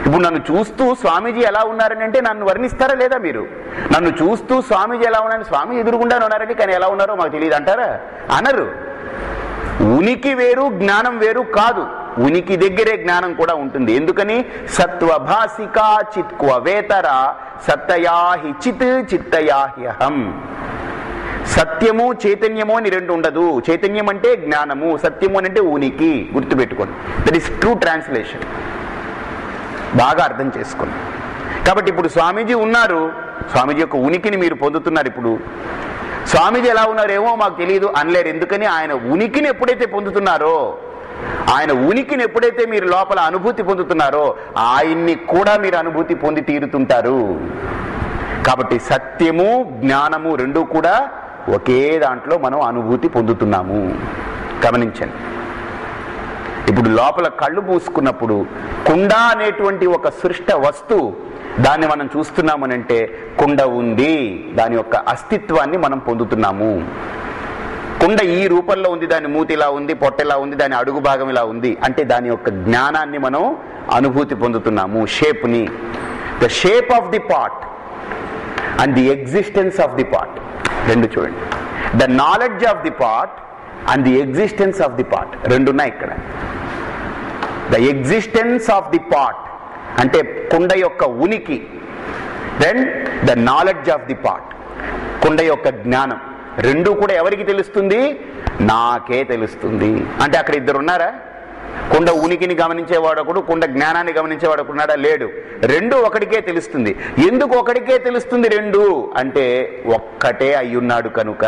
ఇప్పుడు నన్ను చూస్తూ స్వామీజీ ఎలా ఉన్నారని అంటే నన్ను వర్ణిస్తారా లేదా? మీరు నన్ను చూస్తూ స్వామీజీ ఎలా ఉన్నారని, స్వామి ఎదురుగుండా ఉన్నారండి కానీ ఎలా ఉన్నారో మాకు తెలియదు అంటారా? అనరు. ఉనికి వేరు జ్ఞానం వేరు కాదు. ఉనికి దగ్గరే జ్ఞానం కూడా ఉంటుంది. ఎందుకని? సత్వభాసికా చిత్క్వవేతర సత్తయాహి చిత్ చిత్తయాహ్యహం. సత్యము చైతన్యము అని రెండు ఉండదు. చైతన్యం అంటే జ్ఞానము, సత్యము అంటే ఉనికి. గుర్తుపెట్టుకోండి, దట్ ఈస్ ట్రూ ట్రాన్స్లేషన్. బాగా అర్థం చేసుకోండి. కాబట్టి ఇప్పుడు స్వామీజీ ఉన్నారు, స్వామీజీ యొక్క ఉనికిని మీరు పొందుతున్నారు. ఇప్పుడు స్వామీజీ ఎలా ఉన్నారేమో మాకు తెలియదు అనలేరు. ఎందుకని? ఆయన ఉనికిని ఎప్పుడైతే పొందుతున్నారో, ఆయన ఉనికిని ఎప్పుడైతే మీరు లోపల అనుభూతి పొందుతున్నారో, ఆయన్ని కూడా మీరు అనుభూతి పొంది తీరుతుంటారు. కాబట్టి సత్యము జ్ఞానము రెండూ కూడా ఒకే దాంట్లో మనం అనుభూతి పొందుతున్నాము. గమనించండి. ఇప్పుడు లోపల కళ్ళు మూసుకున్నప్పుడు కుండ అనేటువంటి ఒక సృష్ట వస్తువు, దాన్ని మనం చూస్తున్నామనంటే కుండ ఉంది, దాని యొక్క అస్తిత్వాన్ని మనం పొందుతున్నాము. కుండ ఈ రూపంలో ఉంది, దాని మూతి ఇలా ఉంది, పొట్ట ఇలా ఉంది, దాని అడుగు భాగం ఇలా ఉంది అంటే దాని యొక్క జ్ఞానాన్ని మనం అనుభూతి పొందుతున్నాము. షేప్ని, the shape of the pot and the existence of the pot రెండు చూడండి. The knowledge of the pot and the existence of the pot రెండున్నాయి ఇక్కడ. The existence of the pot అంటే కుండ యొక్క ఉనికి, then the knowledge of the pot కుండ యొక్క జ్ఞానం. రెండు కూడా ఎవరికి తెలుస్తుంది? నాకే తెలుస్తుంది. అంటే అక్కడ ఇద్దరు ఉన్నారా? కుండ ఉనికిని గమనించేవాడు ఒకడు, కుండ జ్ఞానాన్ని గమనించేవాడు ఒకడున్నాడా? లేడు. రెండు ఒకడికే తెలుస్తుంది. ఎందుకు ఒకడికే తెలుస్తుంది రెండు అంటే ఒక్కటే అయ్యున్నాడు కనుక.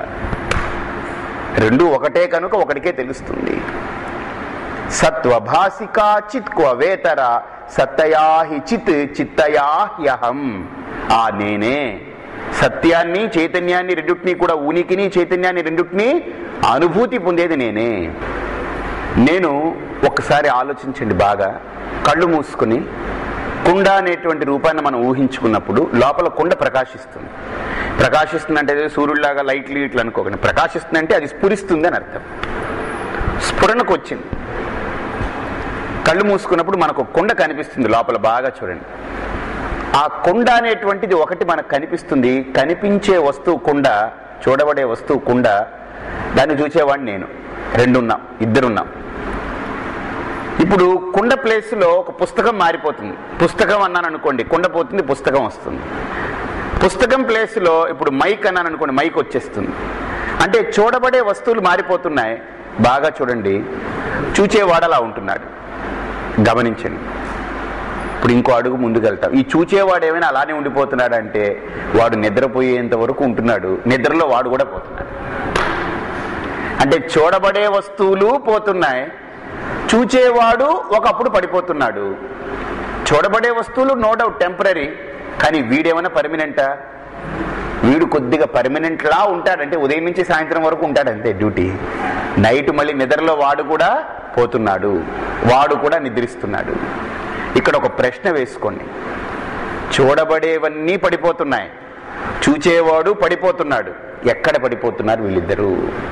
రెండు ఒకటే కనుక ఒకడికే తెలుస్తుంది. సత్వభాసికా చిత్క్వవేతర సత్తయాహి చిత్ చిత్తయాహ్యహం. ఆ నేనే సత్యాన్ని చైతన్యాన్ని రెండుటిని కూడా, ఉనికిని చైతన్యాన్ని రెండుటిని అనుభూతి పొందేది నేనే. నేను ఒక్కసారి ఆలోచించండి బాగా. కళ్ళు మూసుకుని కుండ అనేటువంటి రూపాన్ని మనం ఊహించుకున్నప్పుడు లోపల కుండ ప్రకాశిస్తుంది. ప్రకాశిస్తుందంటే సూర్యుడిలాగా లైట్లు ఇట్లు అనుకోకండి. ప్రకాశిస్తుందంటే అది స్ఫురిస్తుంది అని అర్థం. స్ఫురణకు వచ్చింది. కళ్ళు మూసుకున్నప్పుడు మనకు కుండ కనిపిస్తుంది లోపల. బాగా చూడండి. ఆ కుండ అనేటువంటిది ఒకటి మనకు కనిపిస్తుంది. కనిపించే వస్తువు కుండ, చూడబడే వస్తువు కుండ, దాన్ని చూసేవాడిని నేను. రెండున్నాం, ఇద్దరున్నాం. ఇప్పుడు కుండ ప్లేస్లో ఒక పుస్తకం మారిపోతుంది. పుస్తకం అన్నాను అనుకోండి, కుండ పోతుంది, పుస్తకం వస్తుంది. పుస్తకం ప్లేస్లో ఇప్పుడు మైక్ అన్నాను అనుకోండి, మైక్ వచ్చేస్తుంది. అంటే చూడబడే వస్తువులు మారిపోతున్నాయి. బాగా చూడండి. చూచేవాడు అలా ఉంటున్నాడు. గమనించండి. ఇప్పుడు ఇంకో అడుగు ముందుకెళ్తాం. ఈ చూచేవాడు ఏమైనా అలానే ఉండిపోతున్నాడు అంటే వాడు నిద్రపోయేంత వరకు ఉంటున్నాడు. నిద్రలో వాడు కూడా పోతున్నాడు. అంటే చూడబడే వస్తువులు పోతున్నాయి, చూచేవాడు ఒకప్పుడు పడిపోతున్నాడు. చూడబడే వస్తువులు నో డౌట్ టెంపరీ, కానీ వీడేమైనా పర్మనెంటా? వీడు కొద్దిగా పర్మనెంట్ లా ఉంటాడంటే ఉదయం నుంచి సాయంత్రం వరకు ఉంటాడంతే డ్యూటీ. నైట్ మళ్ళీ నిద్రలో వాడు కూడా పోతున్నాడు, వాడు కూడా నిద్రిస్తున్నాడు. ఇక్కడ ఒక ప్రశ్న వేసుకోండి. చూడబడేవన్నీ పడిపోతున్నాయి, చూచేవాడు పడిపోతున్నాడు. ఎక్కడ పడిపోతున్నారు వీళ్ళిద్దరూ?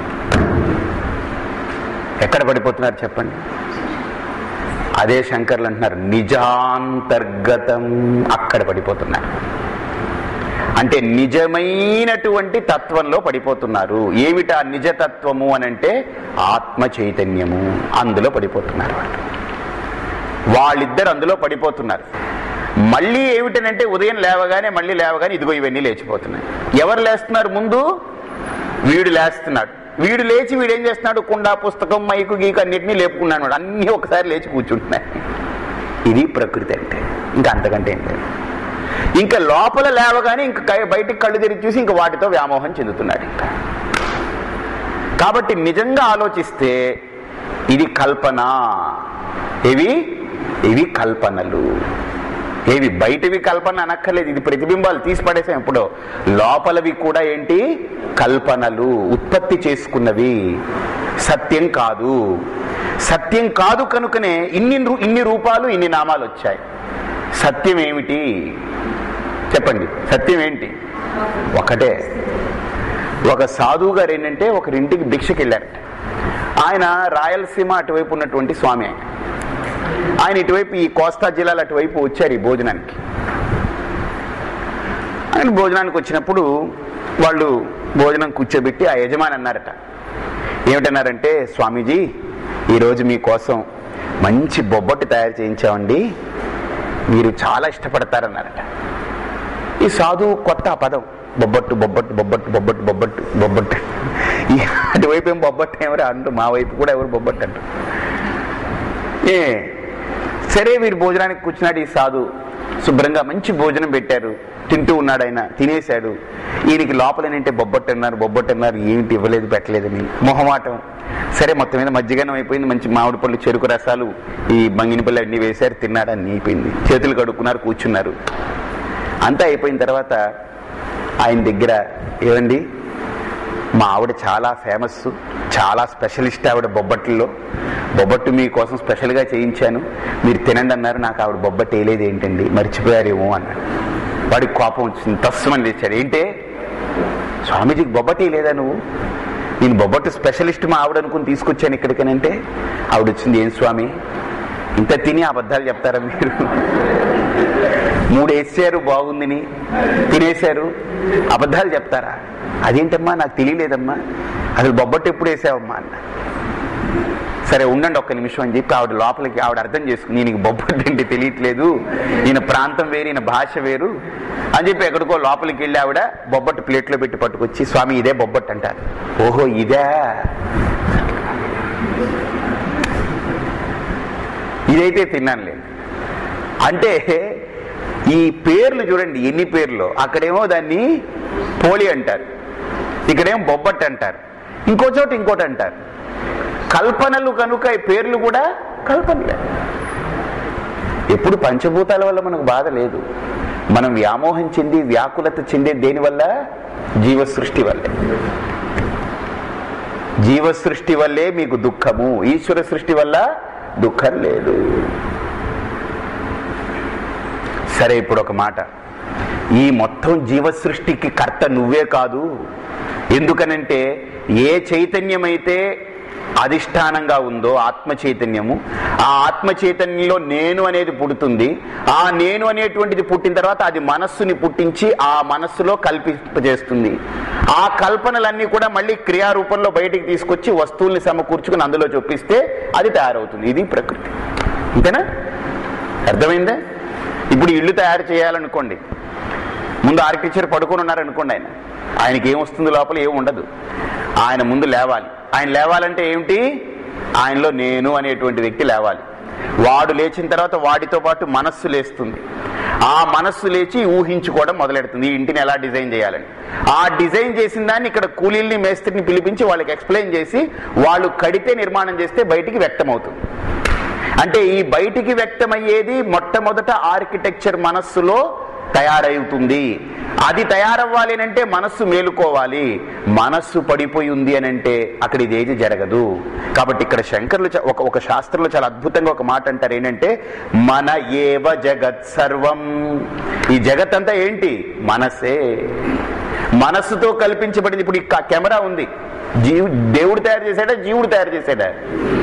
ఎక్కడ పడిపోతున్నారు చెప్పండి? అదే శంకర్లు అంటున్నారు నిజాంతర్గతం. అక్కడ పడిపోతున్నారు. అంటే నిజమైనటువంటి తత్వంలో పడిపోతున్నారు. ఏమిటా నిజతత్వము అనంటే ఆత్మ చైతన్యము. అందులో పడిపోతున్నారు వాళ్ళిద్దరు. అందులో పడిపోతున్నారు. మళ్ళీ ఏమిటనంటే ఉదయం లేవగానే ఇదిగో ఇవన్నీ లేచిపోతున్నాయి. ఎవరు లేస్తున్నారు ముందు? వీడు లేస్తున్నాడు. వీడు లేచి వీడేం చేస్తున్నాడు? కుండ, పుస్తకం, మైకు, గీకు అన్నిటినీ లేపుకున్నాడు. అన్నీ ఒకసారి లేచి కూర్చుంటున్నాయి. ఇది ప్రకృతి అంటే. ఇంకా అంతకంటే ఏంటి? ఇంకా లోపల లేవగానే ఇంకా బయటికి కళ్ళు తెరిచి చూసి ఇంకా వాటితో వ్యామోహం చెందుతున్నాడు. ఇంకా కాబట్టి నిజంగా ఆలోచిస్తే ఇది కల్పన. ఇవి కల్పనలు. ఏవి బయటవి కల్పన అనక్కర్లేదు. ఇది ప్రతిబింబాలు తీసి పడేసాం ఎప్పుడో. లోపలవి కూడా ఏంటి? కల్పనలు, ఉత్పత్తి చేసుకున్నవి. సత్యం కాదు. సత్యం కాదు కనుకనే ఇన్ని రూపాలు, ఇన్ని నామాలు వచ్చాయి. సత్యం ఏమిటి చెప్పండి? సత్యం ఏంటి? ఒకటే. ఒక సాధువు గారు ఏంటంటే ఒకరింటికి భిక్షకి వెళ్ళారట. ఆయన రాయలసీమ అటువైపు ఉన్నటువంటి స్వామి. ఆయన ఆయన ఇటువైపు ఈ కోస్తా జిల్లాలు అటువైపు వచ్చారు ఈ భోజనానికి. ఆయన భోజనానికి వచ్చినప్పుడు వాళ్ళు భోజనం కూర్చోబెట్టి ఆ యజమాని అన్నారట, ఏమిటన్నారంటే, స్వామీజీ ఈరోజు మీకోసం మంచి బొబ్బట్టు తయారు చేయించామండి, మీరు చాలా ఇష్టపడతారన్నారట. ఈ సాధువు కొత్త ఆ పదం, బొబ్బట్టు బొబ్బట్టు బొబ్బట్టు బొబ్బట్టు బొబ్బట్టు బొబ్బట్టు. అటువైపు ఏం బొబ్బట్టు ఎవరు అంటూ, మా వైపు కూడా ఎవరు బొబ్బట్టు అంటారు. సరే వీరు భోజనానికి కూర్చున్నాడు ఈ సాధు, శుభ్రంగా మంచి భోజనం పెట్టారు, తింటూ ఉన్నాడు. ఆయన తినేశాడు. ఈయనకి లోపలేనంటే బొబ్బట్టు అన్నారు, బొబ్బట్టు అన్నారు, ఏమిటి ఇవ్వలేదు పెట్టలేదని మొహమాటం. సరే మొత్తం మీద మజ్జిగనం అయిపోయింది, మంచి మామిడి పళ్ళు చెరుకు రసాలు ఈ బంగినపల్లి అన్ని వేశారు, తిన్నాడు, అన్ని అయిపోయింది. చేతులు కడుక్కున్నారు, కూర్చున్నారు. అంతా అయిపోయిన తర్వాత ఆయన దగ్గర, ఏమండి మా ఆవిడ చాలా ఫేమస్, చాలా స్పెషలిస్ట్ ఆవిడ బొబ్బట్లలో, బొబ్బట్టు మీకోసం స్పెషల్గా చేయించాను, మీరు తినండి అన్నారు, నాకు ఆవిడ బొబ్బట్టు వేయలేదు ఏంటండి, మర్చిపోయారేమో అన్నాడు. వాడికి కోపం వచ్చింది, తస్సుమని తెచ్చాడు. ఏంటే స్వామీజీకి బొబ్బట్టు వేయలేదా నువ్వు, నేను బొబ్బట్టు స్పెషలిస్ట్ మా ఆవిడ అనుకుని తీసుకొచ్చాను ఇక్కడికనంటే, ఆవిడ వచ్చింది, ఏం స్వామి ఇంత తిని అబద్ధాలు చెప్తారా మీరు, 3 వేసారు బాగుందని తినేశారు, అబద్ధాలు చెప్తారా, అదేంటమ్మా నాకు తెలియలేదమ్మా, అసలు బొబ్బట్టు ఎప్పుడు వేసావమ్మా అన్న. సరే ఉండండి ఒక్క నిమిషం అని చెప్పి ఆవిడ లోపలికి, ఆవిడ అర్థం చేసుకుని, ఈయనకి బొబ్బట్టు అంటే తెలియట్లేదు, ఈయన ప్రాంతం వేరు, ఈయన భాష వేరు అని చెప్పి ఎక్కడికో లోపలికి వెళ్ళి ఆవిడ బొబ్బట్టు ప్లేట్లో పెట్టి పట్టుకొచ్చి, స్వామి ఇదే బొబ్బట్టు అంటారు. ఓహో ఇదే, ఇదైతే తిన్నానులేండి అంటే. ఈ పేర్లు చూడండి ఎన్ని పేర్లు, అక్కడేమో దాన్ని పోలి అంటారు, ఇక్కడేమో బొబ్బట్టు అంటారు, ఇంకో చోట ఇంకోటి అంటారు. కల్పనలు కనుక ఈ పేర్లు కూడా కల్పనలే. ఎప్పుడు పంచభూతాల వల్ల మనకు బాధ లేదు, మనం వ్యామోహం చెంది వ్యాకులత చెందే దేనివల్ల, జీవసృష్టి వల్లే. జీవసృష్టి వల్లే మీకు దుఃఖము, ఈశ్వర సృష్టి వల్ల దుఃఖం లేదు. సరే ఇప్పుడు ఒక మాట, ఈ మొత్తం జీవసృష్టికి కర్త నువ్వే కాదు. ఎందుకనంటే ఏ చైతన్యమైతే అధిష్టానంగా ఉందో ఆత్మ చైతన్యము, ఆ ఆత్మ చైతన్యంలో నేను అనేది పుడుతుంది. ఆ నేను అనేటువంటిది పుట్టిన తర్వాత అది మనస్సుని పుట్టించి ఆ మనస్సులో కల్పింపజేస్తుంది. ఆ కల్పనలన్నీ కూడా మళ్ళీ క్రియారూపంలో బయటికి తీసుకొచ్చి వస్తువుల్ని సమకూర్చుకుని అందులో చూపిస్తే అది తయారవుతుంది. ఇది ప్రకృతి. అంతేనా? అర్థమైందా? ఇప్పుడు ఇల్లు తయారు చేయాలనుకోండి, ముందు ఆర్కిటెక్చర్ పడుకొని ఉన్నారనుకోండి, ఆయనకి ఏమొస్తుంది, లోపల ఏమి ఉండదు. ఆయన ముందు లేవాలి. ఆయన లేవాలంటే ఏమిటి, ఆయనలో నేను అనేటువంటి వ్యక్తి లేవాలి. వాడు లేచిన తర్వాత వాడితో పాటు మనస్సు లేస్తుంది. ఆ మనస్సు లేచి ఊహించుకోవడం మొదలెడుతుంది, ఈ ఇంటిని ఎలా డిజైన్ చేయాలని. ఆ డిజైన్ చేసిన దాన్ని ఇక్కడ కూలీల్ని మేస్త్రిని పిలిపించి వాళ్ళకి ఎక్స్ప్లెయిన్ చేసి వాళ్ళు కడితే నిర్మాణం చేస్తే బయటికి వ్యక్తమవుతుంది. అంటే ఈ బయటికి వ్యక్తమయ్యేది మొట్టమొదట ఆర్కిటెక్చర్ మనస్సులో తయారవుతుంది. అది తయారవ్వాలి అంటే మనస్సు మేలుకోవాలి. మనస్సు పడిపోయి ఉంది అని అంటే అక్కడ ఇదేది జరగదు. కాబట్టి ఇక్కడ శంకరులు ఒక శాస్త్రంలో చాలా అద్భుతంగా ఒక మాట అంటారు, ఏంటంటే మన ఏవ జగత్ సర్వం. ఈ జగత్ అంతా ఏంటి, మనసే. మనస్సుతో కల్పించబడింది. ఇప్పుడు ఈ కెమెరా ఉంది, దేవుడు తయారు చేశాడా, జీవుడు తయారు చేశాడా?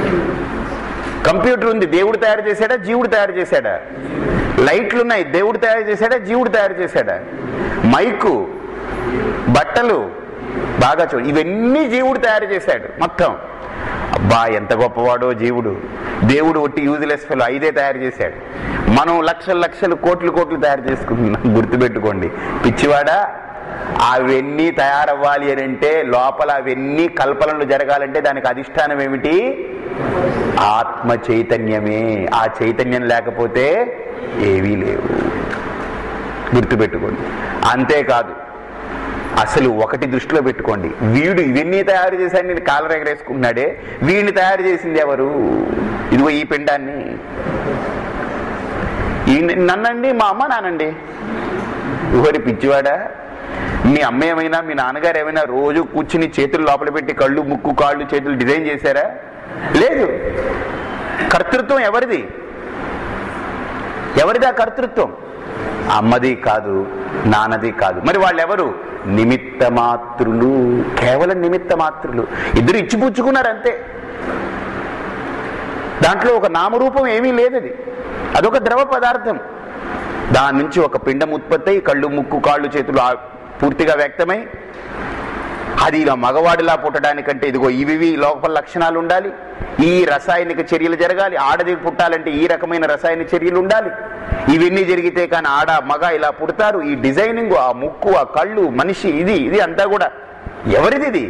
కంప్యూటర్ ఉంది, దేవుడు తయారు చేశాడా, జీవుడు తయారు చేశాడా? లైట్లు ఉన్నాయి, దేవుడు తయారు చేశాడా, జీవుడు తయారు చేశాడా? మైకు, బట్టలు, బాగా చూడు, ఇవన్నీ జీవుడు తయారు చేశాడు మొత్తం. అబ్బా ఎంత గొప్పవాడో జీవుడు. దేవుడు ఒట్టి యూజ్లెస్ ఫెలో, 5 తయారు చేశాడు. మనం లక్షలు లక్షలు కోట్లు కోట్లు తయారు చేసుకుంటున్నాం. గుర్తుపెట్టుకోండి పిచ్చివాడా, అవన్నీ తయారవ్వాలి అని అంటే లోపల అవన్నీ కల్పనలు జరగాలంటే దానికి అధిష్టానం ఏమిటి, ఆత్మ చైతన్యమే. ఆ చైతన్యం లేకపోతే ఏవీ లేవు. గుర్తుపెట్టుకోండి. అంతేకాదు, అసలు ఒకటి దృష్టిలో పెట్టుకోండి, వీడు ఇవన్నీ తయారు చేశాడు, నేను కాలర్ ఎగరేసుకుంటున్నాడే, వీడిని తయారు చేసింది ఎవరు? ఇదిగో ఈ పిండాన్ని. నన్నండి, మా అమ్మ నానండి. ఎవరి పిచ్చివాడా, మీ అమ్మ ఏమైనా మీ నాన్నగారు ఏమైనా రోజు కూర్చుని చేతులు లోపల పెట్టి కళ్ళు ముక్కు కాళ్ళు చేతులు డిజైన్ చేశారా? లేదు. కర్తృత్వం ఎవరిది? ఎవరిదా కర్తృత్వం? అమ్మది కాదు, నాన్నది కాదు. మరి వాళ్ళెవరు? నిమిత్త మాత్రులు, కేవలం నిమిత్త మాత్రులు. ఇద్దరు ఇచ్చిపుచ్చుకున్నారు అంతే. దాంట్లో ఒక నామరూపం ఏమీ లేదది, అదొక ద్రవ పదార్థం. దాని నుంచి ఒక పిండం ఉత్పత్తి అయి కళ్ళు, ముక్కు, కాళ్ళు, చేతులు పూర్తిగా వ్యక్తమై అది ఇలా మగవాడిలా పుట్టడానికంటే ఇదిగో ఇవి లోపల లక్షణాలు ఉండాలి, ఈ రసాయనిక చర్యలు జరగాలి. ఆడది పుట్టాలంటే ఈ రకమైన రసాయనిక చర్యలు ఉండాలి. ఇవన్నీ జరిగితే కానీ ఆడ మగ ఇలా పుడతారు. ఈ డిజైనింగ్, ఆ ముక్కు, ఆ కళ్ళు, మనిషి, ఇది అంతా కూడా ఎవరిది? ఇది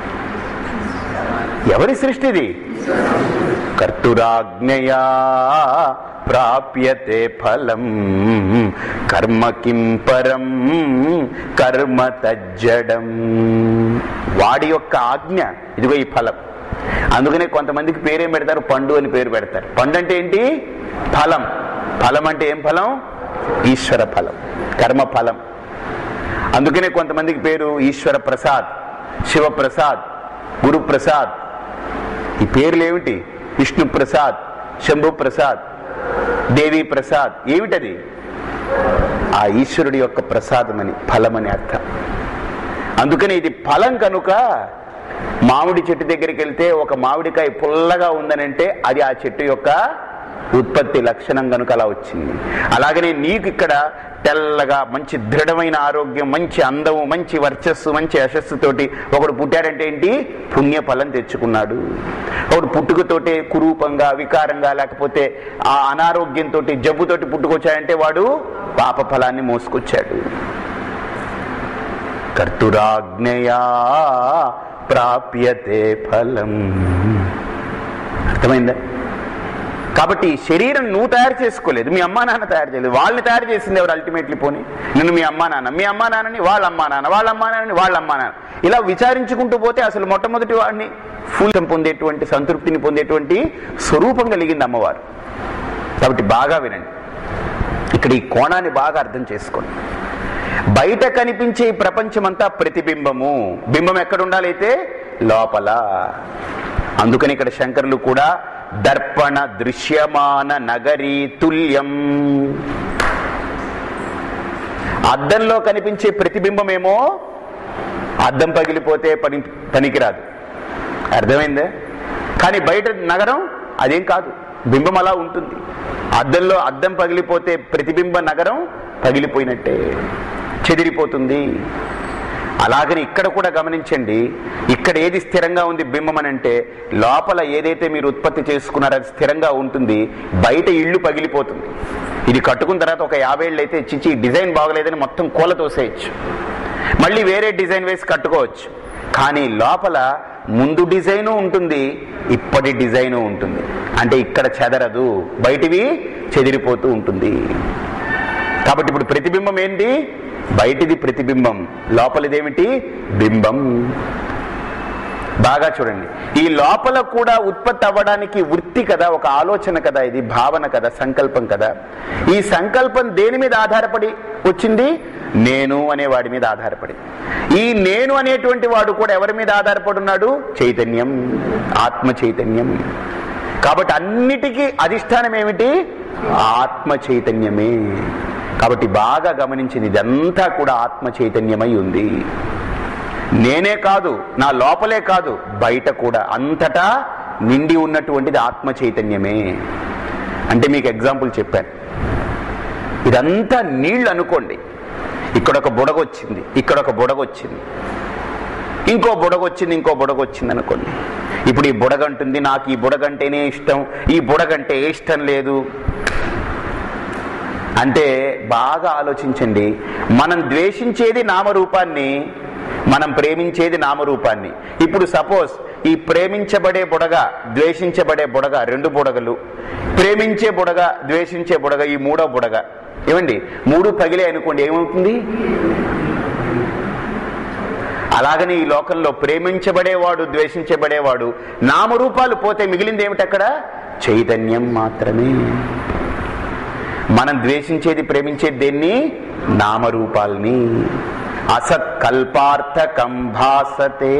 ఎవరి సృష్టిది? కర్తురాజ్ఞయా ప్రాప్యతే ఫలం కర్మ కిం పరం కర్మ తజ్జడం. వాడి యొక్క ఆజ్ఞ, ఇదిగో ఈ ఫలం. అందుకనే కొంతమందికి పేరేం పెడతారు? పండు అని పేరు పెడతారు. పండు అంటే ఏంటి? ఫలం. ఫలం అంటే ఏం ఫలం? ఈశ్వర ఫలం, కర్మ ఫలం. అందుకనే కొంతమందికి పేరు ఈశ్వర ప్రసాద్, శివ ప్రసాద్, గురు ప్రసాద్. ఈ పేర్లు ఏమిటి? విష్ణు ప్రసాద్, శంభు ప్రసాద్, దేవి ప్రసాద్. ఏమిటది? ఆ ఈశ్వరుడి యొక్క ప్రసాదమని, ఫలమని అర్థం. అందుకని ఇది ఫలం కనుక మామిడి చెట్టు దగ్గరికి వెళ్తే ఒక మామిడికాయ పుల్లగా ఉందనంటే అది ఆ చెట్టు యొక్క ఉత్పత్తి లక్షణం కనుక అలా వచ్చింది. అలాగనే నీకు ఇక్కడ తెల్లగా మంచి దృఢమైన ఆరోగ్యం, మంచి అందము, మంచి వర్చస్సు, మంచి యశస్సుతోటి ఒకడు పుట్టాడంటే ఏంటి? పుణ్యఫలం తెచ్చుకున్నాడు. ఒకడు పుట్టుకతోటే కురూపంగా, వికారంగా, లేకపోతే ఆ అనారోగ్యంతో, జబ్బుతోటి పుట్టుకొచ్చాడంటే వాడు పాప ఫలాన్ని మోసుకొచ్చాడు. కర్తురాజ్ఞయా ప్రాప్యతే ఫలం. అర్థమైందా? కాబట్టి శరీరం నువ్వు తయారు చేసుకోలేదు, మీ అమ్మా నాన్న తయారు చేయలేదు. వాళ్ళని తయారు చేసింది ఎవరు? అల్టిమేట్లీ పోనీ నిన్ను మీ అమ్మా నాన్న, మీ అమ్మా నాన్నని వాళ్ళ అమ్మా నాన్న, వాళ్ళ అమ్మా నాన్నని వాళ్ళ అమ్మా నాన్న, ఇలా విచారించుకుంటూ పోతే అసలు మొట్టమొదటి వాడిని ఫూలం పొందేటువంటి, సంతృప్తిని పొందేటువంటి స్వరూపం కలిగింది అమ్మవారు. కాబట్టి బాగా వినండి, ఇక్కడ ఈ కోణాన్ని బాగా అర్థం చేసుకోండి. బయట కనిపించే ఈ ప్రపంచమంతా ప్రతిబింబము. బింబం ఎక్కడ ఉండాలైతే? లోపల. అందుకని ఇక్కడ శంకరులు కూడా దర్పణ దృశ్యమాన నగరీ తుల్యం. అద్దంలో కనిపించే ప్రతిబింబమేమో అద్దం పగిలిపోతే పనికిరాదు, అర్థమైందే? కానీ బయట నగరం అదేం కాదు, బింబం అలా ఉంటుంది. అద్దంలో అద్దం పగిలిపోతే ప్రతిబింబ నగరం పగిలిపోయినట్టే, చెదిరిపోతుంది. అలాగని ఇక్కడ కూడా గమనించండి, ఇక్కడ ఏది స్థిరంగా ఉంది బింబం అని అంటే లోపల ఏదైతే మీరు ఉత్పత్తి చేసుకున్నారో అది స్థిరంగా ఉంటుంది, బయట ఇళ్ళు పగిలిపోతుంది. ఇది కట్టుకున్న తర్వాత ఒక 50 ఏళ్ళు అయితే చిచి డిజైన్ బాగలేదని మొత్తం కూల తోసేయచ్చు, మళ్ళీ వేరే డిజైన్ వేసి కట్టుకోవచ్చు. కానీ లోపల ముందు డిజైను ఉంటుంది, ఇప్పటి డిజైను ఉంటుంది. అంటే ఇక్కడ చెదరదు, బయటివి చెదిరిపోతూ ఉంటుంది. కాబట్టి ఇప్పుడు ప్రతిబింబం ఏంటి? బయటిది ప్రతిబింబం, లోపలిదేమిటి? బింబం. బాగా చూడండి, ఈ లోపల కూడా ఉత్పత్తి అవ్వడానికి వృత్తి కదా, ఒక ఆలోచన కదా, ఇది భావన కదా, సంకల్పం కదా. ఈ సంకల్పం దేని మీద ఆధారపడి వచ్చింది? నేను అనే వాడి మీద ఆధారపడి. ఈ నేను అనేటువంటి వాడు కూడా ఎవరి మీద ఆధారపడి ఉన్నాడు? చైతన్యం, ఆత్మ చైతన్యం. కాబట్టి అన్నిటికీ అధిష్టానం ఏమిటి? ఆత్మ చైతన్యమే. కాబట్టి బాగా గమనించింది, ఇదంతా కూడా ఆత్మ చైతన్యమై ఉంది. నేనే కాదు, నా లోపలే కాదు, బయట కూడా అంతటా నిండి ఉన్నటువంటిది ఆత్మ చైతన్యమే. అంటే మీకు ఎగ్జాంపుల్ చెప్పాను, ఇదంతా నీళ్లు అనుకోండి. ఇక్కడ ఒక బుడగొచ్చింది, ఇక్కడ ఒక బుడగొచ్చింది, ఇంకో బుడగొచ్చింది, ఇంకో బుడగొచ్చింది అనుకోండి. ఇప్పుడు ఈ బుడగంటుంది నాకు ఈ బుడగంటేనే ఇష్టం, ఈ బుడగంటే ఇష్టం లేదు అంటే బాగా ఆలోచించండి. మనం ద్వేషించేది నామరూపాన్ని, మనం ప్రేమించేది నామరూపాన్ని. ఇప్పుడు సపోజ్ ఈ ప్రేమించబడే బుడగ, ద్వేషించబడే బుడగ, 2 బుడగలు, ప్రేమించే బుడగ, ద్వేషించే బుడగ, ఈ 3వ బుడగ, ఏమండి 3 పగిలే అనుకోండి, ఏమవుతుంది? అలాగని ఈ లోకంలో ప్రేమించబడేవాడు, ద్వేషించబడేవాడు, నామరూపాలు పోతే మిగిలింది ఏమిటి? అక్కడ చైతన్యం మాత్రమే. మనం ద్వేషించేది, ప్రేమించేది దేన్ని? నామరూపాల్ని. అసత్కల్పార్థకం భాసతే.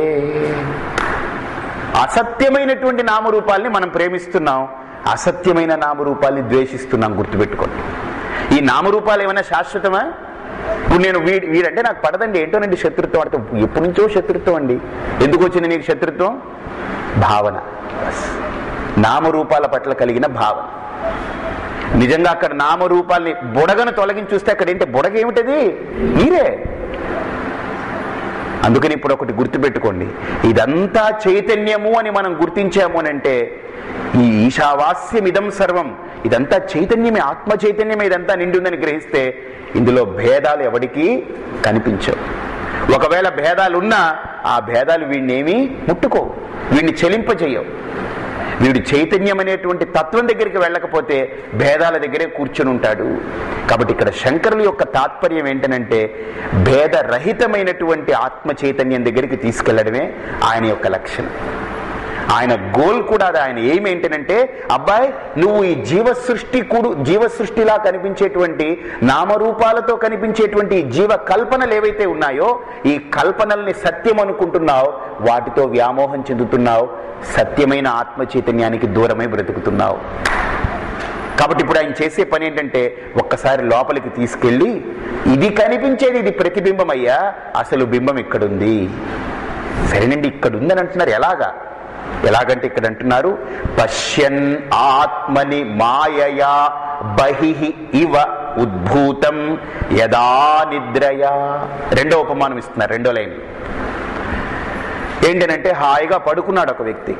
అసత్యమైనటువంటి నామరూపాల్ని మనం ప్రేమిస్తున్నాం, అసత్యమైన నామరూపాల్ని ద్వేషిస్తున్నాం. గుర్తుపెట్టుకోండి, ఈ నామరూపాలు ఏమైనా శాశ్వతమా? ఇప్పుడు నేను వీడంటే నాకు పడదండి, ఏంటోనండి శత్రుత్వం అంటే, ఎప్పటి నుంచో శత్రుత్వం అండి. ఎందుకు వచ్చింది నీకు శత్రుత్వం? భావన. నామరూపాల పట్ల కలిగిన భావన. నిజంగా అక్కడ నామరూపాల్ని బుడగను తొలగించి చూస్తే అక్కడ ఏంటి? బుడగ ఏమిటది? నీరే. అందుకని ఇప్పుడు ఒకటి గుర్తుపెట్టుకోండి, ఇదంతా చైతన్యము అని మనం గుర్తించాము అని అంటే, ఈ ఈశావాస్యమిదం సర్వం, ఇదంతా చైతన్యమే, ఆత్మ చైతన్యమే ఇదంతా నిండుందని గ్రహిస్తే ఇందులో భేదాలు ఎవడికి కనిపించవు. ఒకవేళ భేదాలున్నా ఆ భేదాలు వీడినేమీ ముట్టుకోవు, వీడిని చెలింపజేయవు. వీడు చైతన్యం అనేటువంటి తత్వం దగ్గరికి వెళ్ళకపోతే భేదాల దగ్గరే కూర్చొని ఉంటాడు. కాబట్టి ఇక్కడ శంకరుల యొక్క తాత్పర్యం ఏంటనంటే, భేదరహితమైనటువంటి ఆత్మ చైతన్యం దగ్గరికి తీసుకెళ్లడమే ఆయన యొక్క లక్షణం. ఆయన గోల్ కూడా అది. ఆయన ఎయిమ్ ఏంటనంటే, అబ్బాయి నువ్వు ఈ జీవసృష్టిలా కనిపించేటువంటి నామరూపాలతో కనిపించేటువంటి జీవ కల్పనలు ఏవైతే ఉన్నాయో, ఈ కల్పనల్ని సత్యం అనుకుంటున్నావు, వాటితో వ్యామోహం చెందుతున్నావు, సత్యమైన ఆత్మ చైతన్యానికి దూరమై బ్రతుకుతున్నావు. కాబట్టి ఇప్పుడు ఆయన చేసే పని ఏంటంటే, ఒక్కసారి లోపలికి తీసుకెళ్ళి, ఇది కనిపించేది ఇది ప్రతిబింబం అయ్యా, అసలు బింబం ఇక్కడుంది. సరేనండి, ఇక్కడుందని అంటున్నారు. ఎలాగంటే ఇక్కడ అంటున్నారు, పశ్యన్ ఆత్మని మాయయా బహిః ఇవ ఉద్భూతం యదా నిద్రయా. రెండో ఉపమానం ఇస్తున్నారు, రెండో లైన్ ఏంటనంటే, హాయిగా పడుకున్నాడు ఒక వ్యక్తి,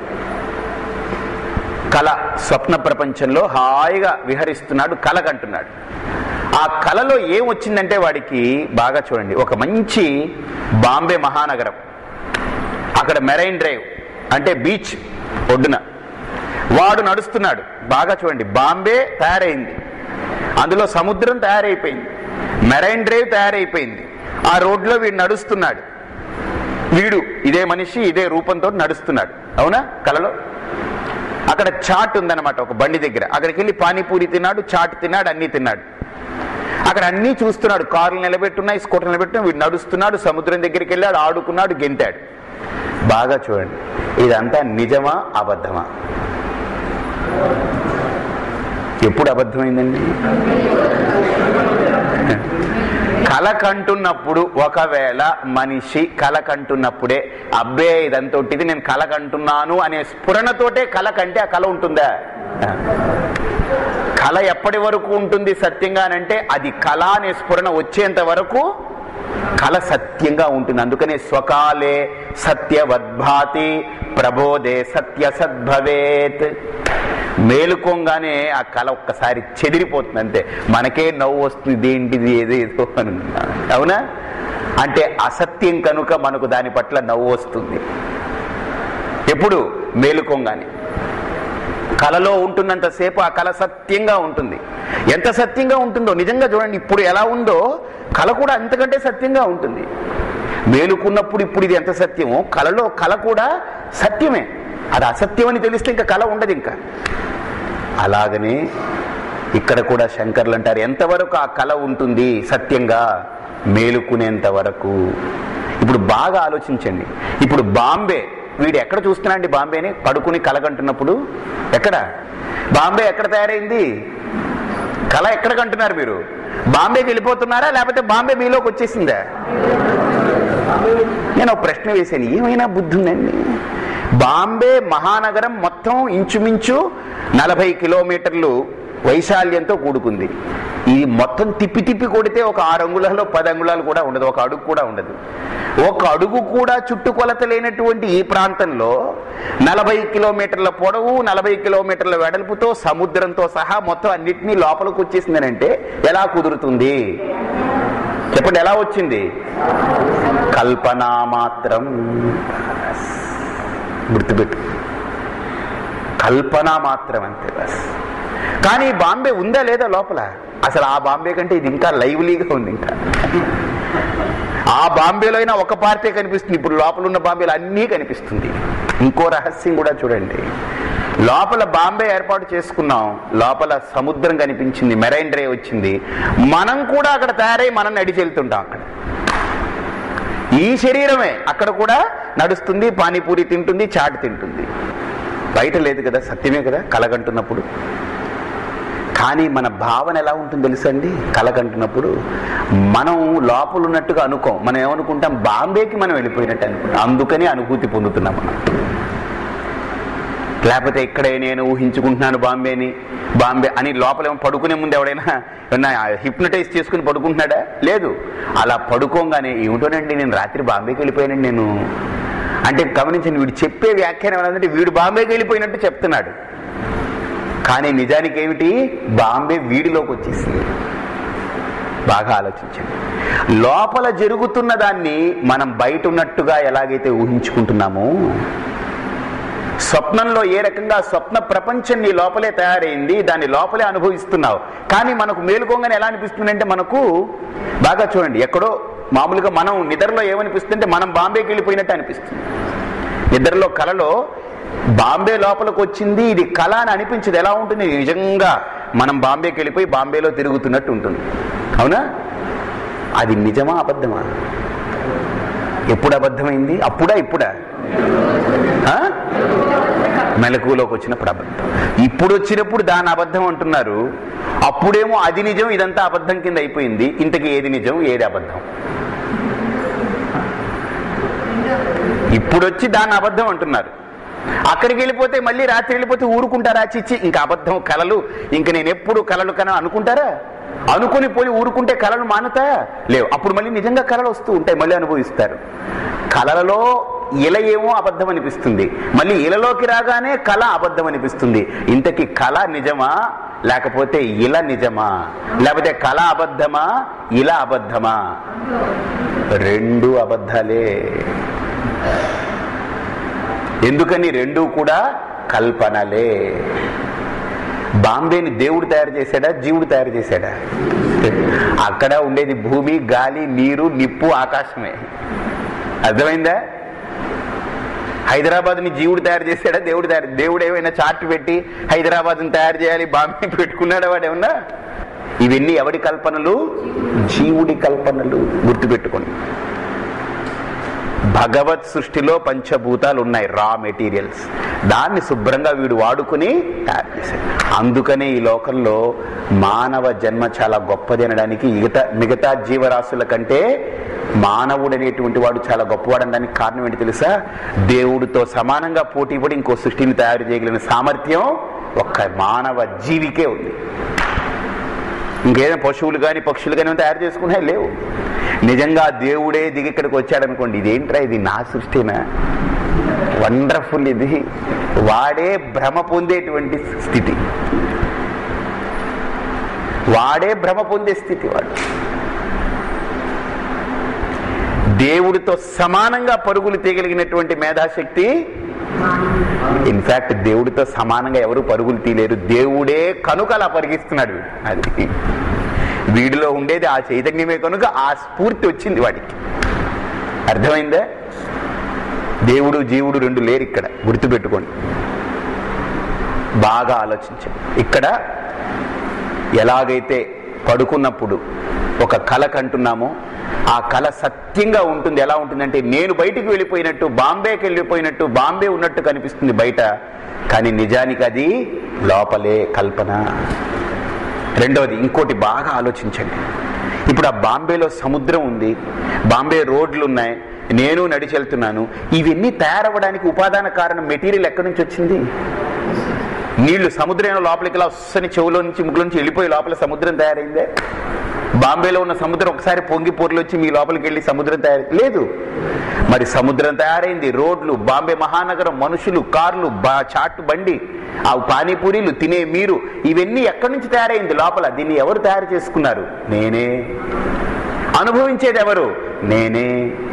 కళ, స్వప్న ప్రపంచంలో హాయిగా విహరిస్తున్నాడు, కళ కంటున్నాడు. ఆ కళలో ఏం వచ్చిందంటే వాడికి, బాగా చూడండి, ఒక మంచి బాంబే మహానగరం, అక్కడ మెరైన్ డ్రైవ్ అంటే బీచ్ ఒడ్డున వాడు నడుస్తున్నాడు. బాగా చూడండి, బాంబే తయారైంది, అందులో సముద్రం తయారైపోయింది, మెరైన్ డ్రైవ్ తయారైపోయింది, ఆ రోడ్లో వీడు నడుస్తున్నాడు. వీడు ఇదే మనిషి ఇదే రూపంతో నడుస్తున్నాడు, అవునా? కలలో అక్కడ చాట్ ఉందన్నమాట, ఒక బండి దగ్గర. అక్కడికి వెళ్ళి పానీపూరి తిన్నాడు, చాట్ తిన్నాడు, అన్నీ తిన్నాడు. అక్కడ అన్నీ చూస్తున్నాడు, కార్లు నిలబెట్టున్నాయి, స్కూటర్లు నిలబెట్టున్నాయి, వీడు నడుస్తున్నాడు, సముద్రం దగ్గరికి వెళ్ళాడు, ఆడుకున్నాడు, గెంతాడు. బాగా చూడండి, ఇదంతా నిజమా అబద్ధమా? ఎప్పుడు అబద్ధమైందండి? కళ కంటున్నప్పుడు. ఒకవేళ మనిషి కళ కంటున్నప్పుడే, అబ్బే ఇదంతోటిది నేను కళ కంటున్నాను అనే స్ఫురణతోటే కళ కంటే ఆ కళ ఉంటుందా? కళ ఎప్పటి వరకు ఉంటుంది సత్యంగా అంటే, అది కళ అనే స్ఫురణ వచ్చేంత వరకు కళ సత్యంగా ఉంటుంది. అందుకనే స్వకాలే సత్యవద్భాతి ప్రబోధే సత్య సద్భవేత్. మేలుకోగానే ఆ కళ ఒక్కసారి చెదిరిపోతుంది, అంతే. మనకే నవ్వు వస్తుంది, ఏంటిది ఏదేదో అని, అవునా? అంటే అసత్యం కనుక మనకు దాని పట్ల నవ్వు వస్తుంది. ఎప్పుడు? మేలుకోగానే. కళలో ఉంటున్నంతసేపు ఆ కళ సత్యంగా ఉంటుంది. ఎంత సత్యంగా ఉంటుందో నిజంగా చూడండి, ఇప్పుడు ఎలా ఉందో కళ కూడా అంతకంటే సత్యంగా ఉంటుంది. మేలుకున్నప్పుడు ఇప్పుడు ఇది ఎంత సత్యమో, కళలో కళ కూడా సత్యమే. అది అసత్యం అని తెలిస్తే ఇంకా కళ ఉండదు. ఇంకా అలాగనే ఇక్కడ కూడా శంకర్లు అంటారు, ఎంతవరకు ఆ కళ ఉంటుంది సత్యంగా? మేలుకునేంత వరకు. ఇప్పుడు బాగా ఆలోచించండి, ఇప్పుడు బాంబే, వీడు ఎక్కడ చూస్తున్నాండి బాంబేని? పడుకుని కలగంటున్నప్పుడు. ఎక్కడ బాంబే ఎక్కడ తయారైంది? కళ ఎక్కడ కంటున్నారు మీరు? బాంబేకి వెళ్ళిపోతున్నారా, లేకపోతే బాంబే మీలోకి వచ్చేసిందా? నేను ఒక ప్రశ్న వేశాను, ఏమైనా బుద్ధి ఉందండి? బాంబే మహానగరం మొత్తం ఇంచుమించు 40 కిలోమీటర్లు వైశాల్యంతో కూడుకుంది. ఈ మొత్తం తిప్పి తిప్పి కొడితే ఒక 6 అంగుళాలు 10 అంగుళాలు కూడా ఉండదు, ఒక అడుగు కూడా ఉండదు. ఒక అడుగు కూడా చుట్టుకొలత లేనటువంటి ఈ ప్రాంతంలో 40 కిలోమీటర్ల పొడవు, 40 కిలోమీటర్ల వెడల్పుతో సముద్రంతో సహా మొత్తం అన్నిటినీ లోపలికి వచ్చేసిందని అంటే ఎలా కుదురుతుంది? చెప్పండి, ఎలా వచ్చింది? కల్పనా మాత్రం. గుర్తుపెట్టు, కల్పన మాత్రం, అంతే బస్. కానీ బాంబే ఉందా లేదా లోపల? అసలు ఆ బాంబే కంటే ఇది ఇంకా లైవ్లీగా ఉంది. ఇంకా ఆ బాంబేలో అయినా ఒక పార్టీ కనిపిస్తుంది, ఇప్పుడు లోపల ఉన్న బాంబేలో అన్నీ కనిపిస్తుంది. ఇంకో రహస్యం కూడా చూడండి, లోపల బాంబే ఏర్పాటు చేసుకున్నాం, లోపల సముద్రం కనిపించింది, మెరైన్ డ్రైవ్ వచ్చింది, మనం కూడా అక్కడ తయారై మనం నడిచి వెళ్తుంటాం. అక్కడ ఈ శరీరమే అక్కడ కూడా నడుస్తుంది, పానీపూరి తింటుంది, చాట్ తింటుంది. బయట లేదు కదా, సత్యమే కదా కలగంటున్నప్పుడు. కానీ మన భావన ఎలా ఉంటుందో తెలుసండి? కలగంటున్నప్పుడు మనం లోపల ఉన్నట్టుగా అనుకోం. మనం ఏమనుకుంటాం? బాంబేకి మనం వెళ్ళిపోయినట్టు అనుకుంటాం. అందుకని అనుభూతి పొందుతున్నాం మనం. లేకపోతే ఇక్కడే నేను ఊహించుకుంటున్నాను బాంబే అని లోపల పడుకునే ముందు ఎవడైనా ఏమన్నా హిప్నటైజ్ చేసుకుని పడుకుంటున్నాడా? లేదు. అలా పడుకోగానే ఏమిటోనండి నేను రాత్రి బాంబేకి వెళ్ళిపోయానండి నేను అంటే గమనించండి, వీడు చెప్పే వ్యాఖ్యానం ఏమంటే వీడు బాంబేకి వెళ్ళిపోయినట్టు చెప్తున్నాడు, కానీ నిజానికి ఏమిటి, బాంబే వీడిలోకి వచ్చేసింది. బాగా ఆలోచించండి. లోపల జరుగుతున్న దాన్ని మనం బయట ఉన్నట్టుగా ఎలాగైతే ఊహించుకుంటున్నామో, స్వప్నంలో ఏ రకంగా స్వప్న ప్రపంచం నీ లోపలే తయారైంది, దాన్ని లోపలే అనుభవిస్తున్నావు. కానీ మనకు మేలుకోగానే ఎలా అనిపిస్తుందంటే, మనకు బాగా చూడండి, ఎక్కడో మామూలుగా మనం నిద్రలో ఏమనిపిస్తుందంటే మనం బాంబేకి వెళ్ళిపోయినట్టు అనిపిస్తుంది. నిద్రలో కలలో బాంబే లోపలికి వచ్చింది, ఇది కళ అని అనిపించదు. ఎలా ఉంటుంది, నిజంగా మనం బాంబేకి వెళ్ళిపోయి బాంబేలో తిరుగుతున్నట్టు ఉంటుంది. అవునా? అది నిజమా అబద్ధమా? ఎప్పుడు అబద్ధమైంది? అప్పుడా ఇప్పుడా? మెలకువలోకి వచ్చినప్పుడు అబద్ధం. ఇప్పుడు వచ్చినప్పుడు దాని అబద్ధం అంటున్నారు, అప్పుడేమో అది నిజం, ఇదంతా అబద్ధం కింద అయిపోయింది. ఇంతకీ ఏది నిజం, ఏది అబద్ధం? ఇప్పుడు వచ్చి దాన్ని అబద్ధం అంటున్నారు, అక్కడికి వెళ్ళిపోతే మళ్ళీ రాత్రి వెళ్ళిపోతే ఊరుకుంటారా? చిచ్చి ఇంకా అబద్ధం కలలు, ఇంక నేను ఎప్పుడు కలలు కన అనుకుంటారా? అనుకుని పోయి ఊరుకుంటే కలలు మానుతాయా? లేవు. అప్పుడు మళ్ళీ నిజంగా కలలు వస్తూ ఉంటాయి, మళ్ళీ అనుభవిస్తారు. కలలలో ఇల ఏమో అబద్ధం అనిపిస్తుంది, మళ్ళీ ఇలలోకి రాగానే కళ అబద్ధం అనిపిస్తుంది. ఇంతకీ కళ నిజమా లేకపోతే ఇల నిజమా? లేకపోతే కళ అబద్ధమా ఇల అబద్ధమా? రెండు అబద్ధాలే. ఎందుకని? రెండు కూడా కల్పనలే. బాంబేని దేవుడు తయారు చేశాడా, జీవుడు తయారు చేశాడా? అక్కడ ఉండేది భూమి, గాలి, నీరు, నిప్పు, ఆకాశమే. అర్థమైందా? హైదరాబాద్ని జీవుడు తయారు చేశాడా, దేవుడు ఏమైనా చార్ట్ పెట్టి హైదరాబాద్ని తయారు చేయాలి బాంబే పెట్టుకున్నాడా వాడు ఏమన్నా? ఇవన్నీ ఎవడి కల్పనలు? జీవుడి కల్పనలు. గుర్తుపెట్టుకోండి. భగవత్ సృష్టిలో పంచభూతాలు ఉన్నాయి, రా మెటీరియల్స్. దాన్ని శుభ్రంగా వీడు వాడుకుని తయారు చేశాడు. అందుకనే ఈ లోకంలో మానవ జన్మ చాలా గొప్పది అనడానికి, మిగతా జీవరాశుల కంటే మానవుడు అనేటువంటి వాడు చాలా గొప్పవాడు అనడానికి కారణం ఏంటి తెలుసా? దేవుడితో సమానంగా పోటీపడి ఇంకో సృష్టిని తయారు చేయగలిగిన సామర్థ్యం ఒక్క మానవ జీవికే ఉంది. ఇంకేదైనా పశువులు కానీ పక్షులు కానీ తయారు చేసుకున్నాయి లేవు. నిజంగా దేవుడే దిగి ఇక్కడికి వచ్చాడనుకోండి, ఇదేంట్రా ఇది నా సృష్టినా, వండర్ఫుల్, ఇది వాడే భ్రమ పొందేటువంటి స్థితి, వాడే భ్రమ పొందే స్థితి. వాడు దేవుడితో సమానంగా పరుగులు తీయగలిగినటువంటి మేధాశక్తి. ఇన్ఫాక్ట్ దేవుడితో సమానంగా ఎవరు పరుగులు తీయలేరు, దేవుడే కనుక అలా పరిగిస్తున్నాడు. అది వీడిలో ఉండేది ఆ చైతన్యమే కనుక ఆ స్ఫూర్తి వచ్చింది వాడికి. అర్థమైందా? దేవుడు జీవుడు రెండు లేరు ఇక్కడ, గుర్తుపెట్టుకోండి. బాగా ఆలోచించండి. ఇక్కడ ఎలాగైతే పడుకున్నప్పుడు ఒక కల కంటున్నామో ఆ కళ సత్యంగా ఉంటుంది. ఎలా ఉంటుందంటే, నేను బయటికి వెళ్ళిపోయినట్టు, బాంబేకి వెళ్ళిపోయినట్టు, బాంబే ఉన్నట్టు కనిపిస్తుంది బయట, కానీ నిజానికి అది లోపలే కల్పన. రెండవది, ఇంకోటి బాగా ఆలోచించండి. ఇప్పుడు ఆ బాంబేలో సముద్రం ఉంది, బాంబే రోడ్లు ఉన్నాయి, నేను నడిచి వెళ్తున్నాను. ఇవన్నీ తయారవ్వడానికి ఉపాదాన కారణం మెటీరియల్ ఎక్కడి నుంచి వచ్చింది? నీళ్లు సముద్రంలో లోపలికి ఇలా వస్తని చెవులో నుంచి ముగ్గుల నుంచి వెళ్ళిపోయి లోపల సముద్రం తయారైందే. బాంబేలో ఉన్న సముద్రం ఒకసారి పొంగి పొర్లు వచ్చి మీ లోపలికి వెళ్ళి సముద్రం తయారు లేదు. మరి సముద్రం తయారైంది, రోడ్లు, బాంబే మహానగరం, మనుషులు, కార్లు, చాటు బండి, ఆ పానీపూరీలు తినే మీరు, ఇవన్నీ ఎక్కడి నుంచి తయారైంది లోపల? దీన్ని ఎవరు తయారు చేసుకున్నారు? నేనే. అనుభవించేది ఎవరు? నేనే.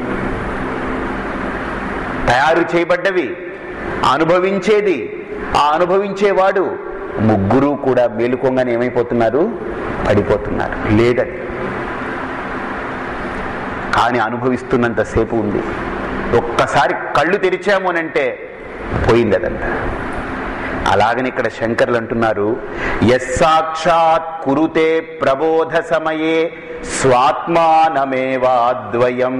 తయారు చేయబడ్డవి, అనుభవించేది, ఆ అనుభవించేవాడు, ముగ్గురు కూడా మేలుకోగానే ఏమైపోతున్నారు? పడిపోతున్నారు. లేదది. కానీ అనుభవిస్తున్నంతసేపు ఉంది. ఒక్కసారి కళ్ళు తెరిచాము అనంటే పోయింది అదంతా. అలాగని ఇక్కడ శంకర్లు అంటున్నారు, యస్సాక్షాత్ కురుతే ప్రబోధ సమయే స్వాత్మానమేవాద్వయం.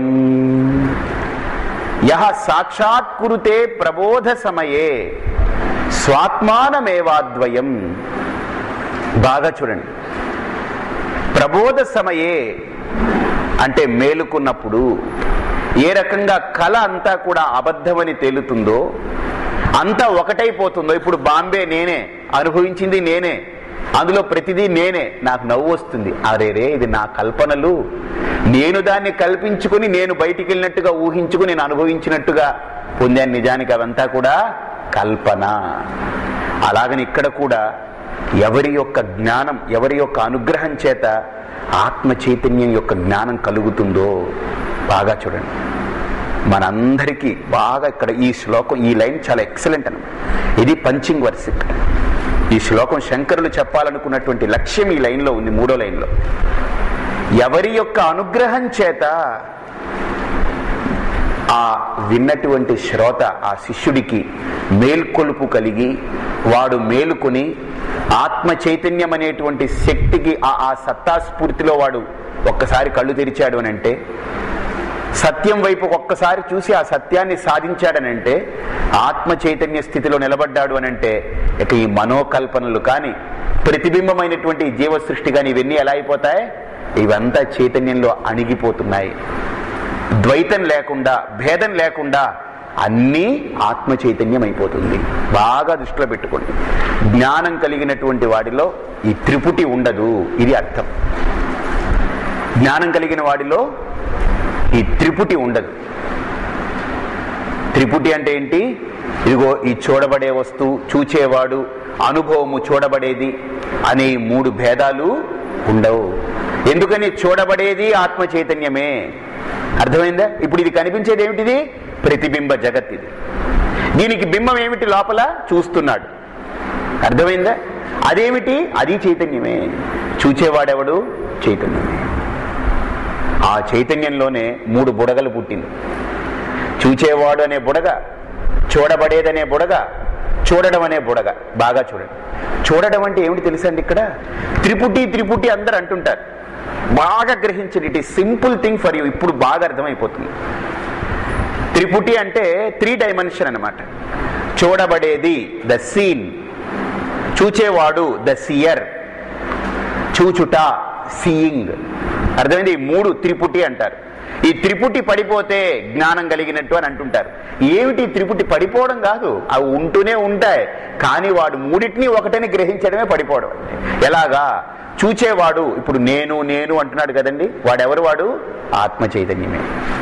యహ సాక్షాత్ కురుతే ప్రబోధ సమయే స్వాత్మానమేవాద్వయం. బాగా చూడండి. ప్రబోధ సమయే అంటే మేలుకున్నప్పుడు ఏ రకంగా కళ అంతా కూడా అబద్ధమని తేలుతుందో, అంతా ఒకటైపోతుందో, ఇప్పుడు బాంబే నేనే, అనుభవించింది నేనే, అందులో ప్రతిదీ నేనే, నాకు నవ్వు వస్తుంది. అరే రే, ఇది నా కల్పనలు, నేను దాన్ని కల్పించుకుని నేను బయటికి వెళ్ళినట్టుగా ఊహించుకుని నేను అనుభవించినట్టుగా పొందాను, నిజానికి అవంతా కూడా కల్పన. అలాగని ఇక్కడ కూడా ఎవరి యొక్క జ్ఞానం, ఎవరి యొక్క అనుగ్రహం చేత ఆత్మ చైతన్యం యొక్క జ్ఞానం కలుగుతుందో బాగా చూడండి. మనందరికీ బాగా ఇక్కడ ఈ శ్లోకం, ఈ లైన్ చాలా ఎక్సలెంట్ అన్నమాట. ఇది పంచింగ్ వర్స్. ఈ శ్లోకం శంకరులు చెప్పాలనుకున్నటువంటి లక్ష్యం ఈ లైన్లో ఉంది, 3వ లైన్లో. ఎవరి యొక్క అనుగ్రహం చేత ఆ విన్నటువంటి శ్రోత, ఆ శిష్యుడికి మేల్కొలుపు కలిగి వాడు మేలుకొని ఆత్మ చైతన్యం అనేటువంటి శక్తికి, ఆ సత్తాస్ఫూర్తిలో వాడు ఒక్కసారి కళ్ళు తెరిచాడు అని అంటే, సత్యం వైపు ఒక్కసారి చూసి ఆ సత్యాన్ని సాధించాడనంటే, ఆత్మ చైతన్య స్థితిలో నిలబడ్డాడు అనంటే, ఇక ఈ మనోకల్పనలు కానీ ప్రతిబింబమైనటువంటి జీవ సృష్టి కానీ ఇవన్నీ ఎలా అయిపోతాయి? ఇవంతా చైతన్యంలో అణిగిపోతున్నాయి. ద్వైతం లేకుండా, భేదం లేకుండా అన్నీ ఆత్మ చైతన్యం అయిపోతుంది. బాగా దృష్టిలో పెట్టుకోండి. జ్ఞానం కలిగినటువంటి వాడిలో ఈ త్రిపుటి ఉండదు, ఇది అర్థం. జ్ఞానం కలిగిన వాడిలో ఈ త్రిపుటి ఉండదు. త్రిపుటి అంటే ఏంటి? ఇదిగో ఈ చూడబడే వస్తువు, చూచేవాడు, అనుభవము, చూడబడేది అనే 3 భేదాలు ఉండవు. ఎందుకని? చూడబడేది ఆత్మ చైతన్యమే. అర్థమైందా? ఇప్పుడు ఇది కనిపించేది ఏమిటిది? ప్రతిబింబ జగత్. ఇది దీనికి బింబం ఏమిటి? లోపల చూస్తున్నాడు. అర్థమైందా? అదేమిటి? అది చైతన్యమే. చూచేవాడెవడు? చైతన్యమే. ఆ చైతన్యంలోనే 3 బుడగలు పుట్టింది. చూచేవాడు అనే బుడగ, చూడబడేదనే బుడగ, చూడడం అనే బుడగ. బాగా చూడండి. చూడడం అంటే ఏమిటి తెలుసండి? ఇక్కడ త్రిపుటి త్రిపుటి అందరు అంటుంటారు. బాగా గ్రహించండి. It is simple thing for you. ఇప్పుడు బాగా అర్థమైపోతుంది. త్రిపుటి అంటే 3 డైమెన్షన్ అన్నమాట. చూడబడేది ద సీన్, చూచేవాడు ద సియర్, చూచుట సీయింగ్. అర్థమైంది? ఈ 3 త్రిపుటి అంటారు. ఈ త్రిపుటి పడిపోతే జ్ఞానం కలిగినట్టు అని అంటుంటారు. ఏమిటి త్రిపుటి? పడిపోవడం కాదు, అవి ఉంటూనే ఉంటాయి. కానీ వాడు 3టిని ఒకటని గ్రహించడమే పడిపోవడం. ఎలాగా? చూచేవాడు ఇప్పుడు నేను నేను అంటున్నాడు కదండి, వాడెవరు? వాడు ఆత్మ చైతన్యమే.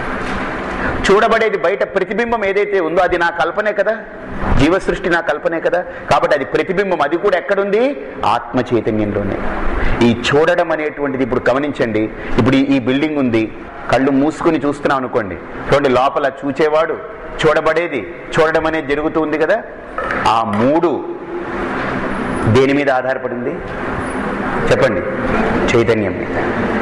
చూడబడేది బయట ప్రతిబింబం ఏదైతే ఉందో అది నా కల్పనే కదా, జీవ సృష్టి నా కల్పనే కదా. కాబట్టి అది ప్రతిబింబం, అది కూడా ఎక్కడుంది? ఆత్మ చైతన్యంలోనే. ఈ చూడడం అనేటువంటిది ఇప్పుడు గమనించండి. ఇప్పుడు ఈ బిల్డింగ్ ఉంది, కళ్ళు మూసుకుని చూస్తున్నాం అనుకోండి, చూడండి లోపల చూచేవాడు, చూడబడేది, చూడడం అనేది జరుగుతూ ఉంది కదా. ఆ 3 దేని మీద ఆధారపడింది చెప్పండి? చైతన్యం మీద.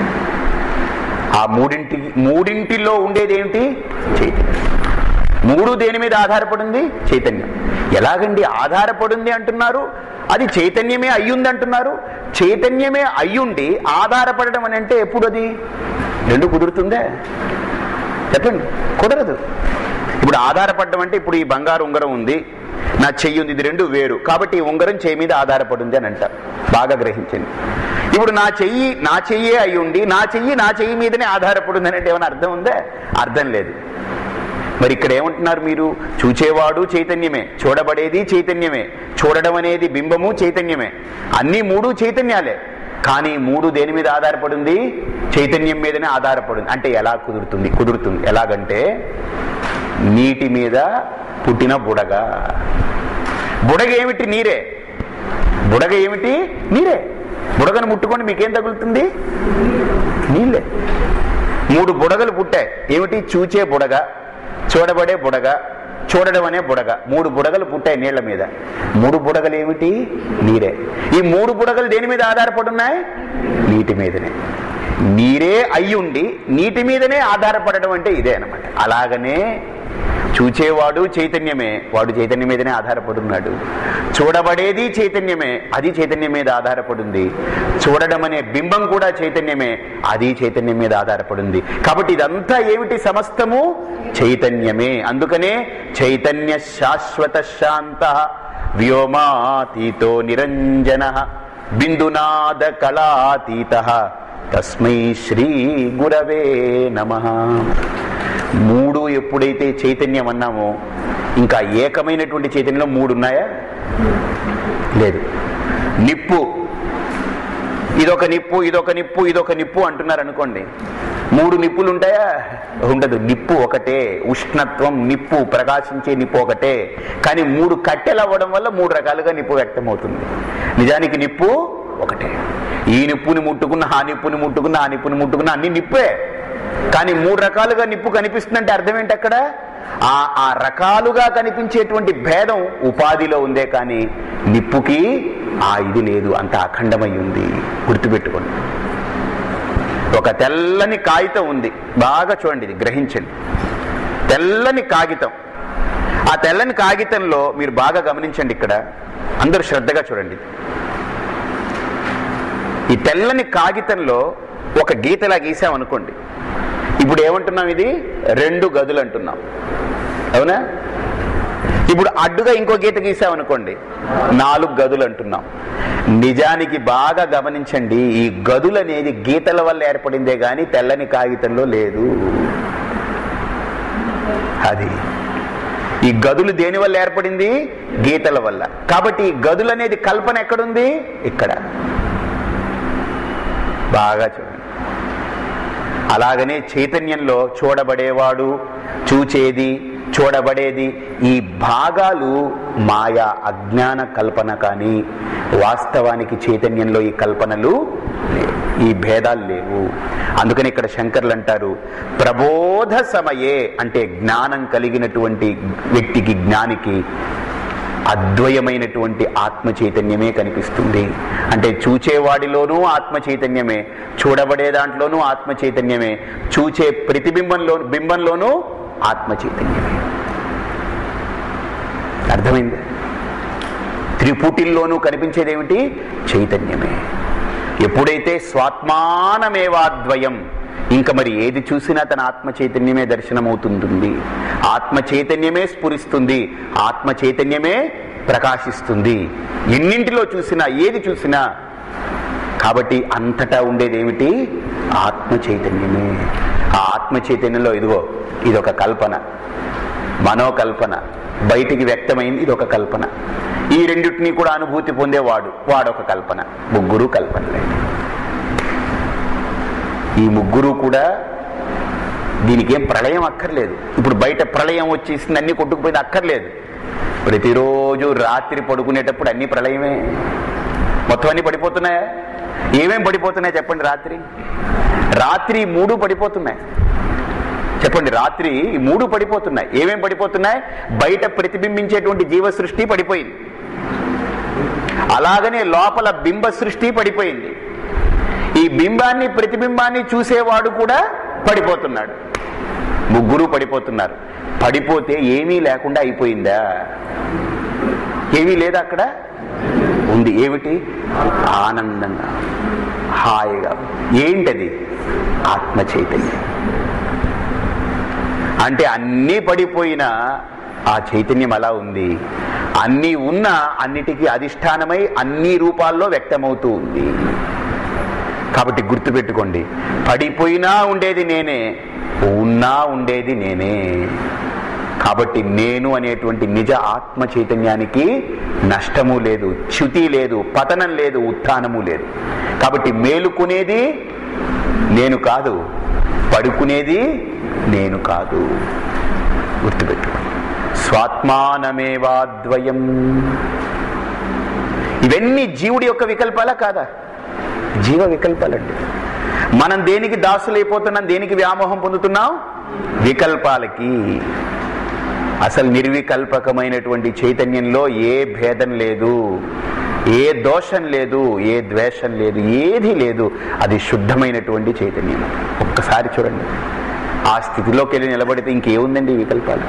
ఆ మూడింటిలో ఉండేది ఏమిటి? చైతన్యం. 3 దేని మీద ఆధారపడింది? చైతన్యం. ఎలాగండి ఆధారపడింది అంటున్నారు? అది చైతన్యమే అయ్యుంది అంటున్నారు. చైతన్యమే అయ్యుండి ఆధారపడడం అని అంటే ఎప్పుడు? అది 2 కుదురుతుందే చెప్పండి? కుదరదు. ఇప్పుడు ఆధారపడడం అంటే, ఇప్పుడు ఈ బంగారు ఉంగరం ఉంది, నా చెయ్యి ఉంది, ఇది 2 వేరు. కాబట్టి ఈ ఉంగరం చెయ్యి మీద ఆధారపడింది అని అంటారు. బాగా గ్రహించండి. ఇప్పుడు నా చెయ్యే అయ్యుండి నా చెయ్యి మీదనే ఆధారపడింది అంటే ఏమైనా అర్థం ఉందా? అర్థం లేదు. మరి ఇక్కడ ఏమంటున్నారు మీరు? చూచేవాడు చైతన్యమే, చూడబడేది చైతన్యమే, చూడడం అనేది బింబము చైతన్యమే, అన్ని 3 చైతన్యాలే. కానీ 3 దేని మీద ఆధారపడింది? చైతన్యం మీదనే ఆధారపడింది. అంటే ఎలా కుదురుతుంది? కుదురుతుంది. ఎలాగంటే నీటి మీద పుట్టిన బుడగ. బుడగ ఏమిటి? నీరే. బుడగ ఏమిటి? నీరే. బుడగను ముట్టుకొని మీకేం తగులుతుంది? నీళ్ళే. 3 బుడగలు పుట్టాయి. ఏమిటి? చూచే బుడగ, చూడబడే బుడగ, చూడడం అనే బుడగ. 3 బుడగలు పుట్టాయి నీళ్ల మీద. 3 బుడగలు ఏమిటి? నీరే. ఈ 3 బుడగలు దేని మీద ఆధారపడున్నాయి? నీటి మీదనే. నీరే అయ్యుండి నీటి మీదనే ఆధారపడడం అంటే ఇదే అన్నమాట. అలాగనే చూచేవాడు చైతన్యమే, వాడు చైతన్యం మీదనే ఆధారపడున్నాడు. చూడబడేది చైతన్యమే, అది చైతన్యం మీద ఆధారపడింది. చూడడం అనే బింబం కూడా చైతన్యమే, అది చైతన్యం మీద ఆధారపడింది. కాబట్టి ఇదంతా ఏమిటి? సమస్తము చైతన్యమే. అందుకనే చైతన్య శాశ్వత శాంత వ్యోమాతీతో నిరంజన బిందునాద కళాతీత తస్మై శ్రీ గురవే నమః. 3 ఎప్పుడైతే చైతన్యం అన్నామో ఇంకా ఏకమైనటువంటి చైతన్యంలో 3 ఉన్నాయా? లేదు. నిప్పు, ఇదొక నిప్పు, ఇదొక నిప్పు, ఇదొక నిప్పు అంటున్నారు అనుకోండి, 3 నిప్పులు ఉంటాయా? ఉండదు. నిప్పు ఒకటే, ఉష్ణత్వం, నిప్పు, ప్రకాశించే నిప్పు ఒకటే. కానీ 3 కట్టెలు అవ్వడం వల్ల 3 రకాలుగా నిప్పు వ్యక్తమవుతుంది. నిజానికి నిప్పు ఒకటే. ఈ నిప్పుని ముట్టుకున్న, ఆ నిప్పుని ముట్టుకున్న, ఆ నిప్పుని ముట్టుకున్న అన్ని నిప్పే. కానీ 3 రకాలుగా నిప్పు కనిపిస్తుందంటే అర్థం ఏంటి? అక్కడ ఆ రకాలుగా కనిపించేటువంటి భేదం ఉపాధిలో ఉందే కానీ నిప్పుకి ఇది లేదు, అంత అఖండమై ఉంది. గుర్తుపెట్టుకోండి. ఒక తెల్లని కాగితం ఉంది, బాగా చూడండి, ఇది గ్రహించండి. తెల్లని కాగితం. ఆ తెల్లని కాగితంలో మీరు బాగా గమనించండి, ఇక్కడ అందరూ శ్రద్ధగా చూడండి. ఈ తెల్లని కాగితంలో ఒక గీతలా గీసామనుకోండి, ఇప్పుడు ఏమంటున్నాం? ఇది 2 గదులు అంటున్నాం, అవునా? ఇప్పుడు అడ్డుగా ఇంకో గీత గీసామనుకోండి, 4 గదులు అంటున్నాం. నిజానికి బాగా గమనించండి, ఈ గదులు అనేది గీతల వల్ల ఏర్పడిందే గాని తెల్లని కాగితంలో లేదు. అది ఈ గదులు దేని వల్ల ఏర్పడింది? గీతల వల్ల. కాబట్టి ఈ గదులు అనేది కల్పన ఎక్కడుంది? ఇక్కడ. బాగా చూడండి. అలాగనే చైతన్యంలో చూడబడేవాడు, చూచేది, చూడబడేది, ఈ భాగాలు మాయా, అజ్ఞాన కల్పన. కానీ వాస్తవానికి చైతన్యంలో ఈ కల్పనలు, ఈ భేదాలు లేవు. అందుకని ఇక్కడ శంకర్లు అంటారు, ప్రబోధ సమయే అంటే జ్ఞానం కలిగినటువంటి వ్యక్తికి, జ్ఞానికి అద్వయమైనటువంటి ఆత్మ చైతన్యమే కనిపిస్తుంది. అంటే చూచేవాడిలోనూ ఆత్మ చైతన్యమే, చూడబడే దాంట్లోనూ ఆత్మ చైతన్యమే, చూచే బింబంలోనూ ఆత్మ చైతన్యమే. అర్థమైంది? త్రిపుటిల్లోనూ కనిపించేదేమిటి? చైతన్యమే. ఎప్పుడైతే స్వాత్మానమేవాద్వయం, ఇంకా మరి ఏది చూసినా తన ఆత్మ చైతన్యమే దర్శనమవుతుంది. ఆత్మ చైతన్యమే స్ఫురిస్తుంది, ఆత్మ చైతన్యమే ప్రకాశిస్తుంది. ఎన్నింటిలో చూసినా, ఏది చూసినా. కాబట్టి అంతటా ఉండేది ఏమిటి? ఆత్మ చైతన్యమే. ఆ ఆత్మ చైతన్యంలో ఇదిగో ఇదొక కల్పన, మనోకల్పన, బయటికి వ్యక్తమైంది ఇదొక కల్పన. ఈ రెండింటినీ కూడా అనుభూతి పొందేవాడు, వాడొక కల్పన. 3 కల్పనలే. ఈ 3 కూడా దీనికి ఏం ప్రళయం అక్కర్లేదు. ఇప్పుడు బయట ప్రళయం వచ్చేసింది, అన్ని కొట్టుకుపోయింది, అక్కర్లేదు. ప్రతిరోజు రాత్రి పడుకునేటప్పుడు అన్ని ప్రళయమే. మొత్తం అన్ని పడిపోతున్నాయా? ఏమేం పడిపోతున్నాయి చెప్పండి? రాత్రి 3 పడిపోతున్నాయి. చెప్పండి, రాత్రి 3 పడిపోతున్నాయి. ఏమేం పడిపోతున్నాయి? బయట ప్రతిబింబించేటువంటి జీవ సృష్టి పడిపోయింది, అలాగనే లోపల బింబ సృష్టి పడిపోయింది. ఈ బింబాన్ని, ప్రతిబింబాన్ని చూసేవాడు కూడా పడిపోతున్నాడు. 3 పడిపోతున్నారు. పడిపోతే ఏమీ లేకుండా అయిపోయిందా? ఏమీ లేదా, అక్కడ ఉంది. ఏమిటి? ఆనందంగా, హాయిగా. ఏంటది? ఆత్మ చైతన్యం. అంటే అన్నీ పడిపోయినా ఆ చైతన్యం అలా ఉంది. అన్నీ ఉన్నా అన్నిటికీ అధిష్టానమై అన్ని రూపాల్లో వ్యక్తమవుతూ ఉంది. కాబట్టి గుర్తుపెట్టుకోండి, పడిపోయినా ఉండేది నేనే, ఉన్నా ఉండేది నేనే. కాబట్టి నేను అనేటువంటి నిజ ఆత్మ చైతన్యానికి నష్టము లేదు, చ్యుతి లేదు, పతనం లేదు, ఉత్థానము లేదు. కాబట్టి మేలుకునేది నేను కాదు, పడుకునేది నేను కాదు. గుర్తుపెట్టుకోండి. స్వాత్మానమేవాద్వయం. ఇవన్నీ జీవుడి యొక్క వికల్పాలా కాదా? జీవ వికల్పాలండి. మనం దేనికి దాసులైపోతున్నాం? దేనికి వ్యామోహం పొందుతున్నాం? వికల్పాలకి. అసలు నిర్వికల్పకమైనటువంటి చైతన్యంలో ఏ భేదం లేదు, ఏ దోషం లేదు, ఏ ద్వేషం లేదు, ఏది లేదు. అది శుద్ధమైనటువంటి చైతన్యం. ఒక్కసారి చూడండి, ఆ స్థితిలోకి వెళ్ళి నిలబడితే ఇంకేముందండి వికల్పాలు?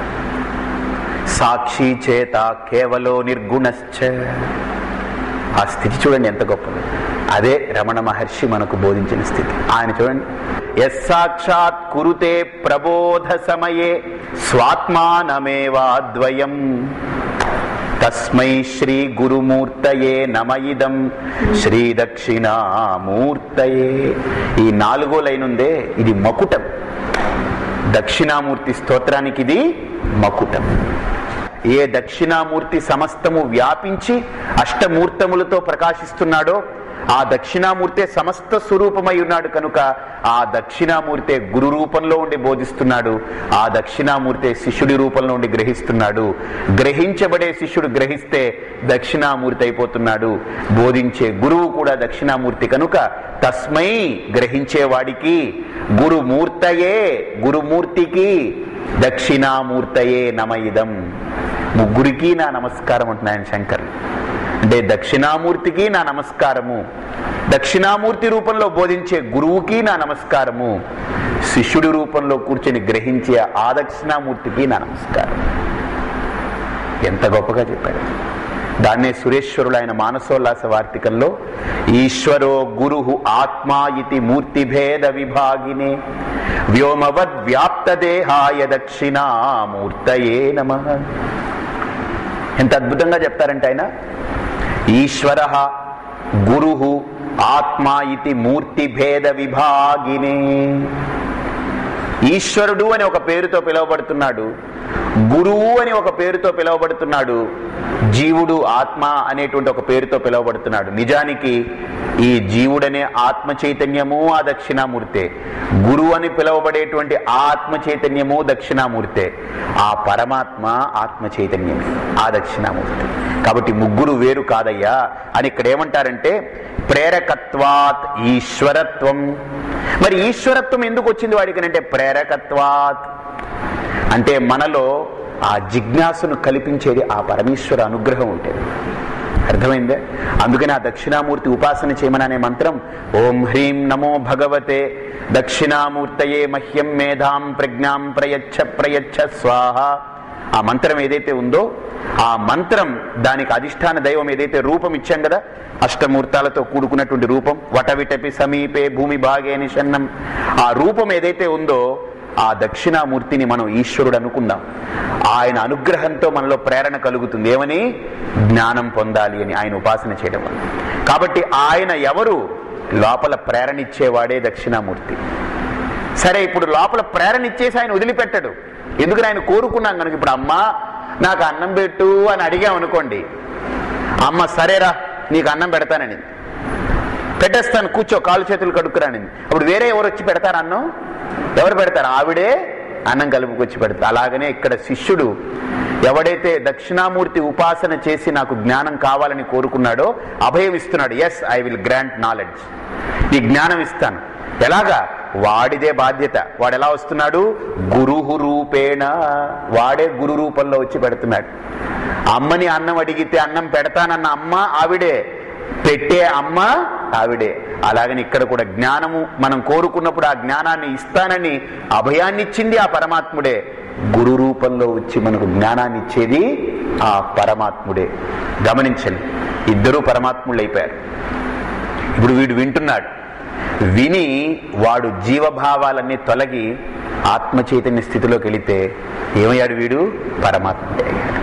సాక్షి చేత కేవలో నిర్గుణశ్చ. ఆ స్థితి చూడండి ఎంత గొప్పది. అదే రమణ మహర్షి మనకు బోధించిన స్థితి. ఆయన చూడండి, యస్సాక్షాత్ కురుతే ప్రబోధ సమయే స్వాత్మానమేవాద్వయం తస్మై శ్రీ గురుమూర్తయే నమయిదం శ్రీ దక్షిణామూర్తయే. ఈ 4వ లైన్ ఉందే, ఇది మకుటం. దక్షిణామూర్తి స్తోత్రానికి ఇది మకుటం. ఏ దక్షిణామూర్తి సమస్తము వ్యాపించి అష్టమూర్తములతో ప్రకాశిస్తున్నాడో ఆ దక్షిణామూర్తే సమస్త స్వరూపమై ఉన్నాడు కనుక ఆ దక్షిణామూర్తే గురు రూపంలో ఉండి బోధిస్తున్నాడు. ఆ దక్షిణామూర్తే శిష్యుడి రూపంలో ఉండి గ్రహిస్తున్నాడు. గ్రహించబడే శిష్యుడు గ్రహిస్తే దక్షిణామూర్తి అయిపోతున్నాడు. బోధించే గురువు కూడా దక్షిణామూర్తి కనుక తస్మై గ్రహించేవాడికి గురుమూర్తయే గురుమూర్తికి దక్షిణామూర్తయే నమయిదం. ముగ్గురికి నా నమస్కారం అంటున్నాయన శంకరులు. అంటే దక్షిణామూర్తికి నా నమస్కారము, దక్షిణామూర్తి రూపంలో బోధించే గురువుకి నా నమస్కారము, శిష్యుడి రూపంలో కూర్చొని గ్రహించే ఆ దక్షిణామూర్తికి నా నమస్కారం. ఎంత గొప్పగా చెప్పాడు. దాన్నే సురేశ్వరుడు ఆయన మానసోల్లాస వార్తికంలో ఈశ్వరో గురు ఆత్మా ఇతి మూర్తిభేద విభాగినే వ్యోమవద్ వ్యాప్త దేహాయ దక్షిణామూర్తయే నమః. ఎంత అద్భుతంగా చెప్తారంటే ఆయన ఈశ్వర గురు ఆత్మా ఇతి మూర్తిభేద విభాగినే. ఈశ్వరుడు అని ఒక పేరుతో పిలువబడుతున్నాడు, గురువు అని ఒక పేరుతో పిలువబడుతున్నాడు, జీవుడు ఆత్మ అనేటువంటి ఒక పేరుతో పిలువబడుతున్నాడు. నిజానికి ఈ జీవుడనే ఆత్మ చైతన్యము ఆ దక్షిణామూర్తే, గురువు అని పిలువబడేటువంటి ఆ ఆత్మ చైతన్యము దక్షిణామూర్తే, ఆ పరమాత్మ ఆత్మ చైతన్యమే ఆ దక్షిణామూర్తి. కాబట్టి ముగ్గురు వేరు కాదయ్యా అని ఇక్కడ ఏమంటారంటే ప్రేరకత్వాత్ ఈశ్వరత్వం. మరి ఈశ్వరత్వం ఎందుకు వచ్చింది వాడికి అంటే ప్రేరకత్వాత్ అంటే మనలో ఆ జిజ్ఞాసును కల్పించేది ఆ పరమేశ్వర అనుగ్రహం ఉంటుంది. అర్థమైందే? అందుకని ఆ దక్షిణామూర్తి ఉపాసన చేయమననే మంత్రం ఓం హ్రీం నమో భగవతే దక్షిణామూర్తయే మహ్యం మేధాం ప్రజ్ఞాం ప్రయచ్చ ప్రయచ్చ స్వాహ. ఆ మంత్రం ఏదైతే ఉందో ఆ మంత్రం దానికి అధిష్టాన దైవం ఏదైతే రూపం ఇచ్చాం కదా, అష్టమూర్తాలతో కూడుకున్నటువంటి రూపం, వటవిటపి సమీపే భూమి భాగే నిషన్నం, ఆ రూపం ఏదైతే ఉందో ఆ దక్షిణామూర్తిని మనం ఈశ్వరుడు అనుకుందాం. ఆయన అనుగ్రహంతో మనలో ప్రేరణ కలుగుతుంది. ఏమని? జ్ఞానం పొందాలి అని ఆయన ఉపాసన చేయడం వల్ల. కాబట్టి ఆయన ఎవరు? లోపల ప్రేరణ ఇచ్చేవాడే దక్షిణామూర్తి. సరే, ఇప్పుడు లోపల ప్రేరణ ఇచ్చేసి ఆయన వదిలిపెట్టడు. ఎందుకని? ఆయన కోరుకున్నాం కనుక. ఇప్పుడు అమ్మ నాకు అన్నం పెట్టు అని అడిగామనుకోండి, అమ్మ సరేరా నీకు అన్నం పెడతానని పెట్టేస్తాను, కూర్చో కాళ్ళు చేతులు కడుక్కురానింది. అప్పుడు వేరే ఎవరు వచ్చి పెడతారు అన్నం? ఎవరు పెడతారు? ఆవిడే అన్నం కలుపుకొచ్చి పెడతారు. అలాగనే ఇక్కడ శిష్యుడు ఎవడైతే దక్షిణామూర్తి ఉపాసన చేసి నాకు జ్ఞానం కావాలని కోరుకున్నాడో అభయం ఇస్తున్నాడు. Yes, I will grant knowledge, ఈ జ్ఞానం ఇస్తాను. ఎలాగా? వాడిదే బాధ్యత. వాడు ఎలా వస్తున్నాడు? గురుహు రూపేణ. వాడే గురు రూపంలో వచ్చి పెడుతున్నాడు. అమ్మని అన్నం అడిగితే అన్నం పెడతానన్న అమ్మ ఆవిడే, పెట్టే అమ్మ ఆవిడే. అలాగని ఇక్కడ కూడా జ్ఞానము మనం కోరుకున్నప్పుడు ఆ జ్ఞానాన్ని ఇస్తానని అభయాన్ని ఇచ్చింది ఆ పరమాత్ముడే. గురు రూపంలో వచ్చి మనకు జ్ఞానాన్ని ఇచ్చేది ఆ పరమాత్ముడే. గమనించండి, ఇద్దరూ పరమాత్ముళ్ళు అయిపోయారు. ఇప్పుడు వీడు వింటున్నాడు. విని వాడు జీవభావాలన్నీ తొలగి ఆత్మ చైతన్య స్థితిలోకి వెళితే ఏమయ్యాడు? వీడు పరమాత్ముడే అయ్యాడు.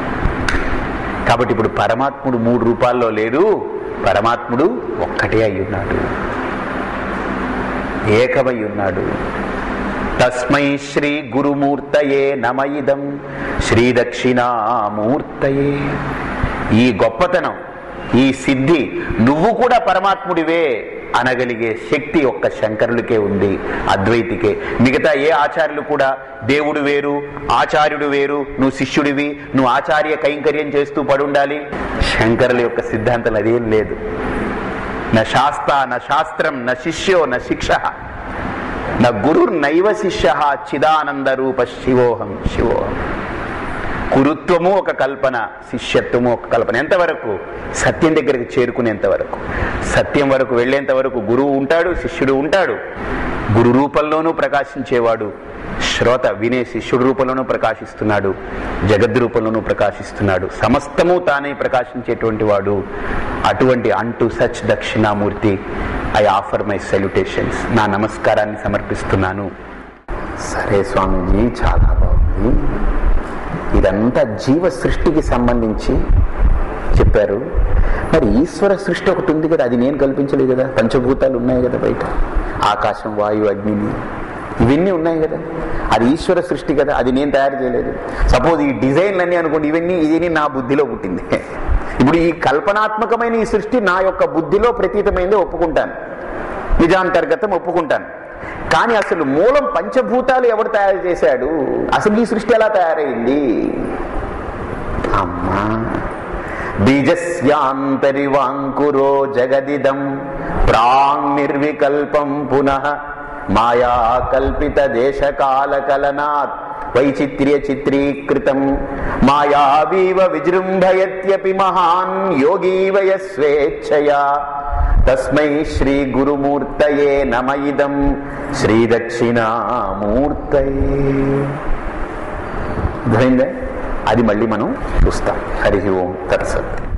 కాబట్టి ఇప్పుడు పరమాత్ముడు మూడు రూపాల్లో లేడు, పరమాత్ముడు ఒక్కటే అయి ఉన్నాడు, ఏకమై ఉన్నాడు. తస్మై శ్రీ గురుమూర్తయే నమయిదం శ్రీ దక్షిణామూర్తయే. ఈ గొప్పతనం, ఈ సిద్ధి నువ్వు కూడా పరమాత్ముడివే అనగలిగే శక్తి ఒక్క శంకరులకే ఉంది, అద్వైతికే. మిగతా ఏ ఆచార్యులు కూడా దేవుడు వేరు, ఆచార్యుడు వేరు, నువ్వు శిష్యుడివి, నువ్వు ఆచార్య కైంకర్యం చేస్తూ పడుండాలి. శంకరుల యొక్క సిద్ధాంతం అదేం లేదు. న శాస్త్ర న శాస్త్రం న శిష్యో న శిక్ష న గురుర్నైవ శిష్య చిదానంద రూప శివోహం శివోహం. గురుత్వము ఒక కల్పన, శిష్యత్వము ఒక కల్పన. ఎంతవరకు? సత్యం దగ్గరికి చేరుకునేంత వరకు. సత్యం వరకు వెళ్లేంత వరకు గురువు ఉంటాడు, శిష్యుడు ఉంటాడు. గురు రూపంలోనూ ప్రకాశించేవాడు, శ్రోత వినే శిష్యుడు రూపంలోనూ ప్రకాశిస్తున్నాడు, జగద్ రూపంలోనూ ప్రకాశిస్తున్నాడు. సమస్తము తానే ప్రకాశించేటువంటి వాడు. అటువంటి అంటూ such Dakshinamurthy I offer my salutations. నా నమస్కారాన్ని సమర్పిస్తున్నాను. సరే స్వామీజీ, చాలా బాగుంది. ఇదంతా జీవ సృష్టికి సంబంధించి చెప్పారు. మరి ఈశ్వర సృష్టి ఒకటి ఉంది కదా, అది నేను కల్పించలేదు కదా. పంచభూతాలు ఉన్నాయి కదా బయట, ఆకాశం, వాయువు, అగ్నిని. ఇవన్నీ ఉన్నాయి కదా, అది ఈశ్వర సృష్టి కదా, అది నేను తయారు చేయలేదు. సపోజ్ ఈ డిజైన్లన్నీ అనుకోండి, ఇది నా బుద్ధిలో పుట్టింది. ఇప్పుడు ఈ కల్పనాత్మకమైన ఈ సృష్టి నా యొక్క బుద్ధిలో ప్రతీతమైందే ఒప్పుకుంటాను, నిజాంతర్గతం ఒప్పుకుంటాను. కానీ అసలు మూలం పంచభూతాలు ఎవరు తయారు చేశాడు, అసలు ఈ సృష్టి ఎలా తయారైంది? అమ్మా, బీజస్యాంతరివాంకురో జగదిదం ప్రాంగ్నిర్వికల్పం పునః మాయా కల్పిత దేశకాల కలనాత్ వైచిత్ర్య చిత్రీకృతం మాయావీవ విజృంభయత్యపి మహాన్ యోగీవయ స్వేచ్ఛయా తస్మై శ్రీ గురుమూర్తయే నమ ఇదం శ్రీ దక్షిణామూర్తయే. అర్థమైందే? అది మళ్ళీ మనం చూస్తాం. హరి ఓం తత్సత్.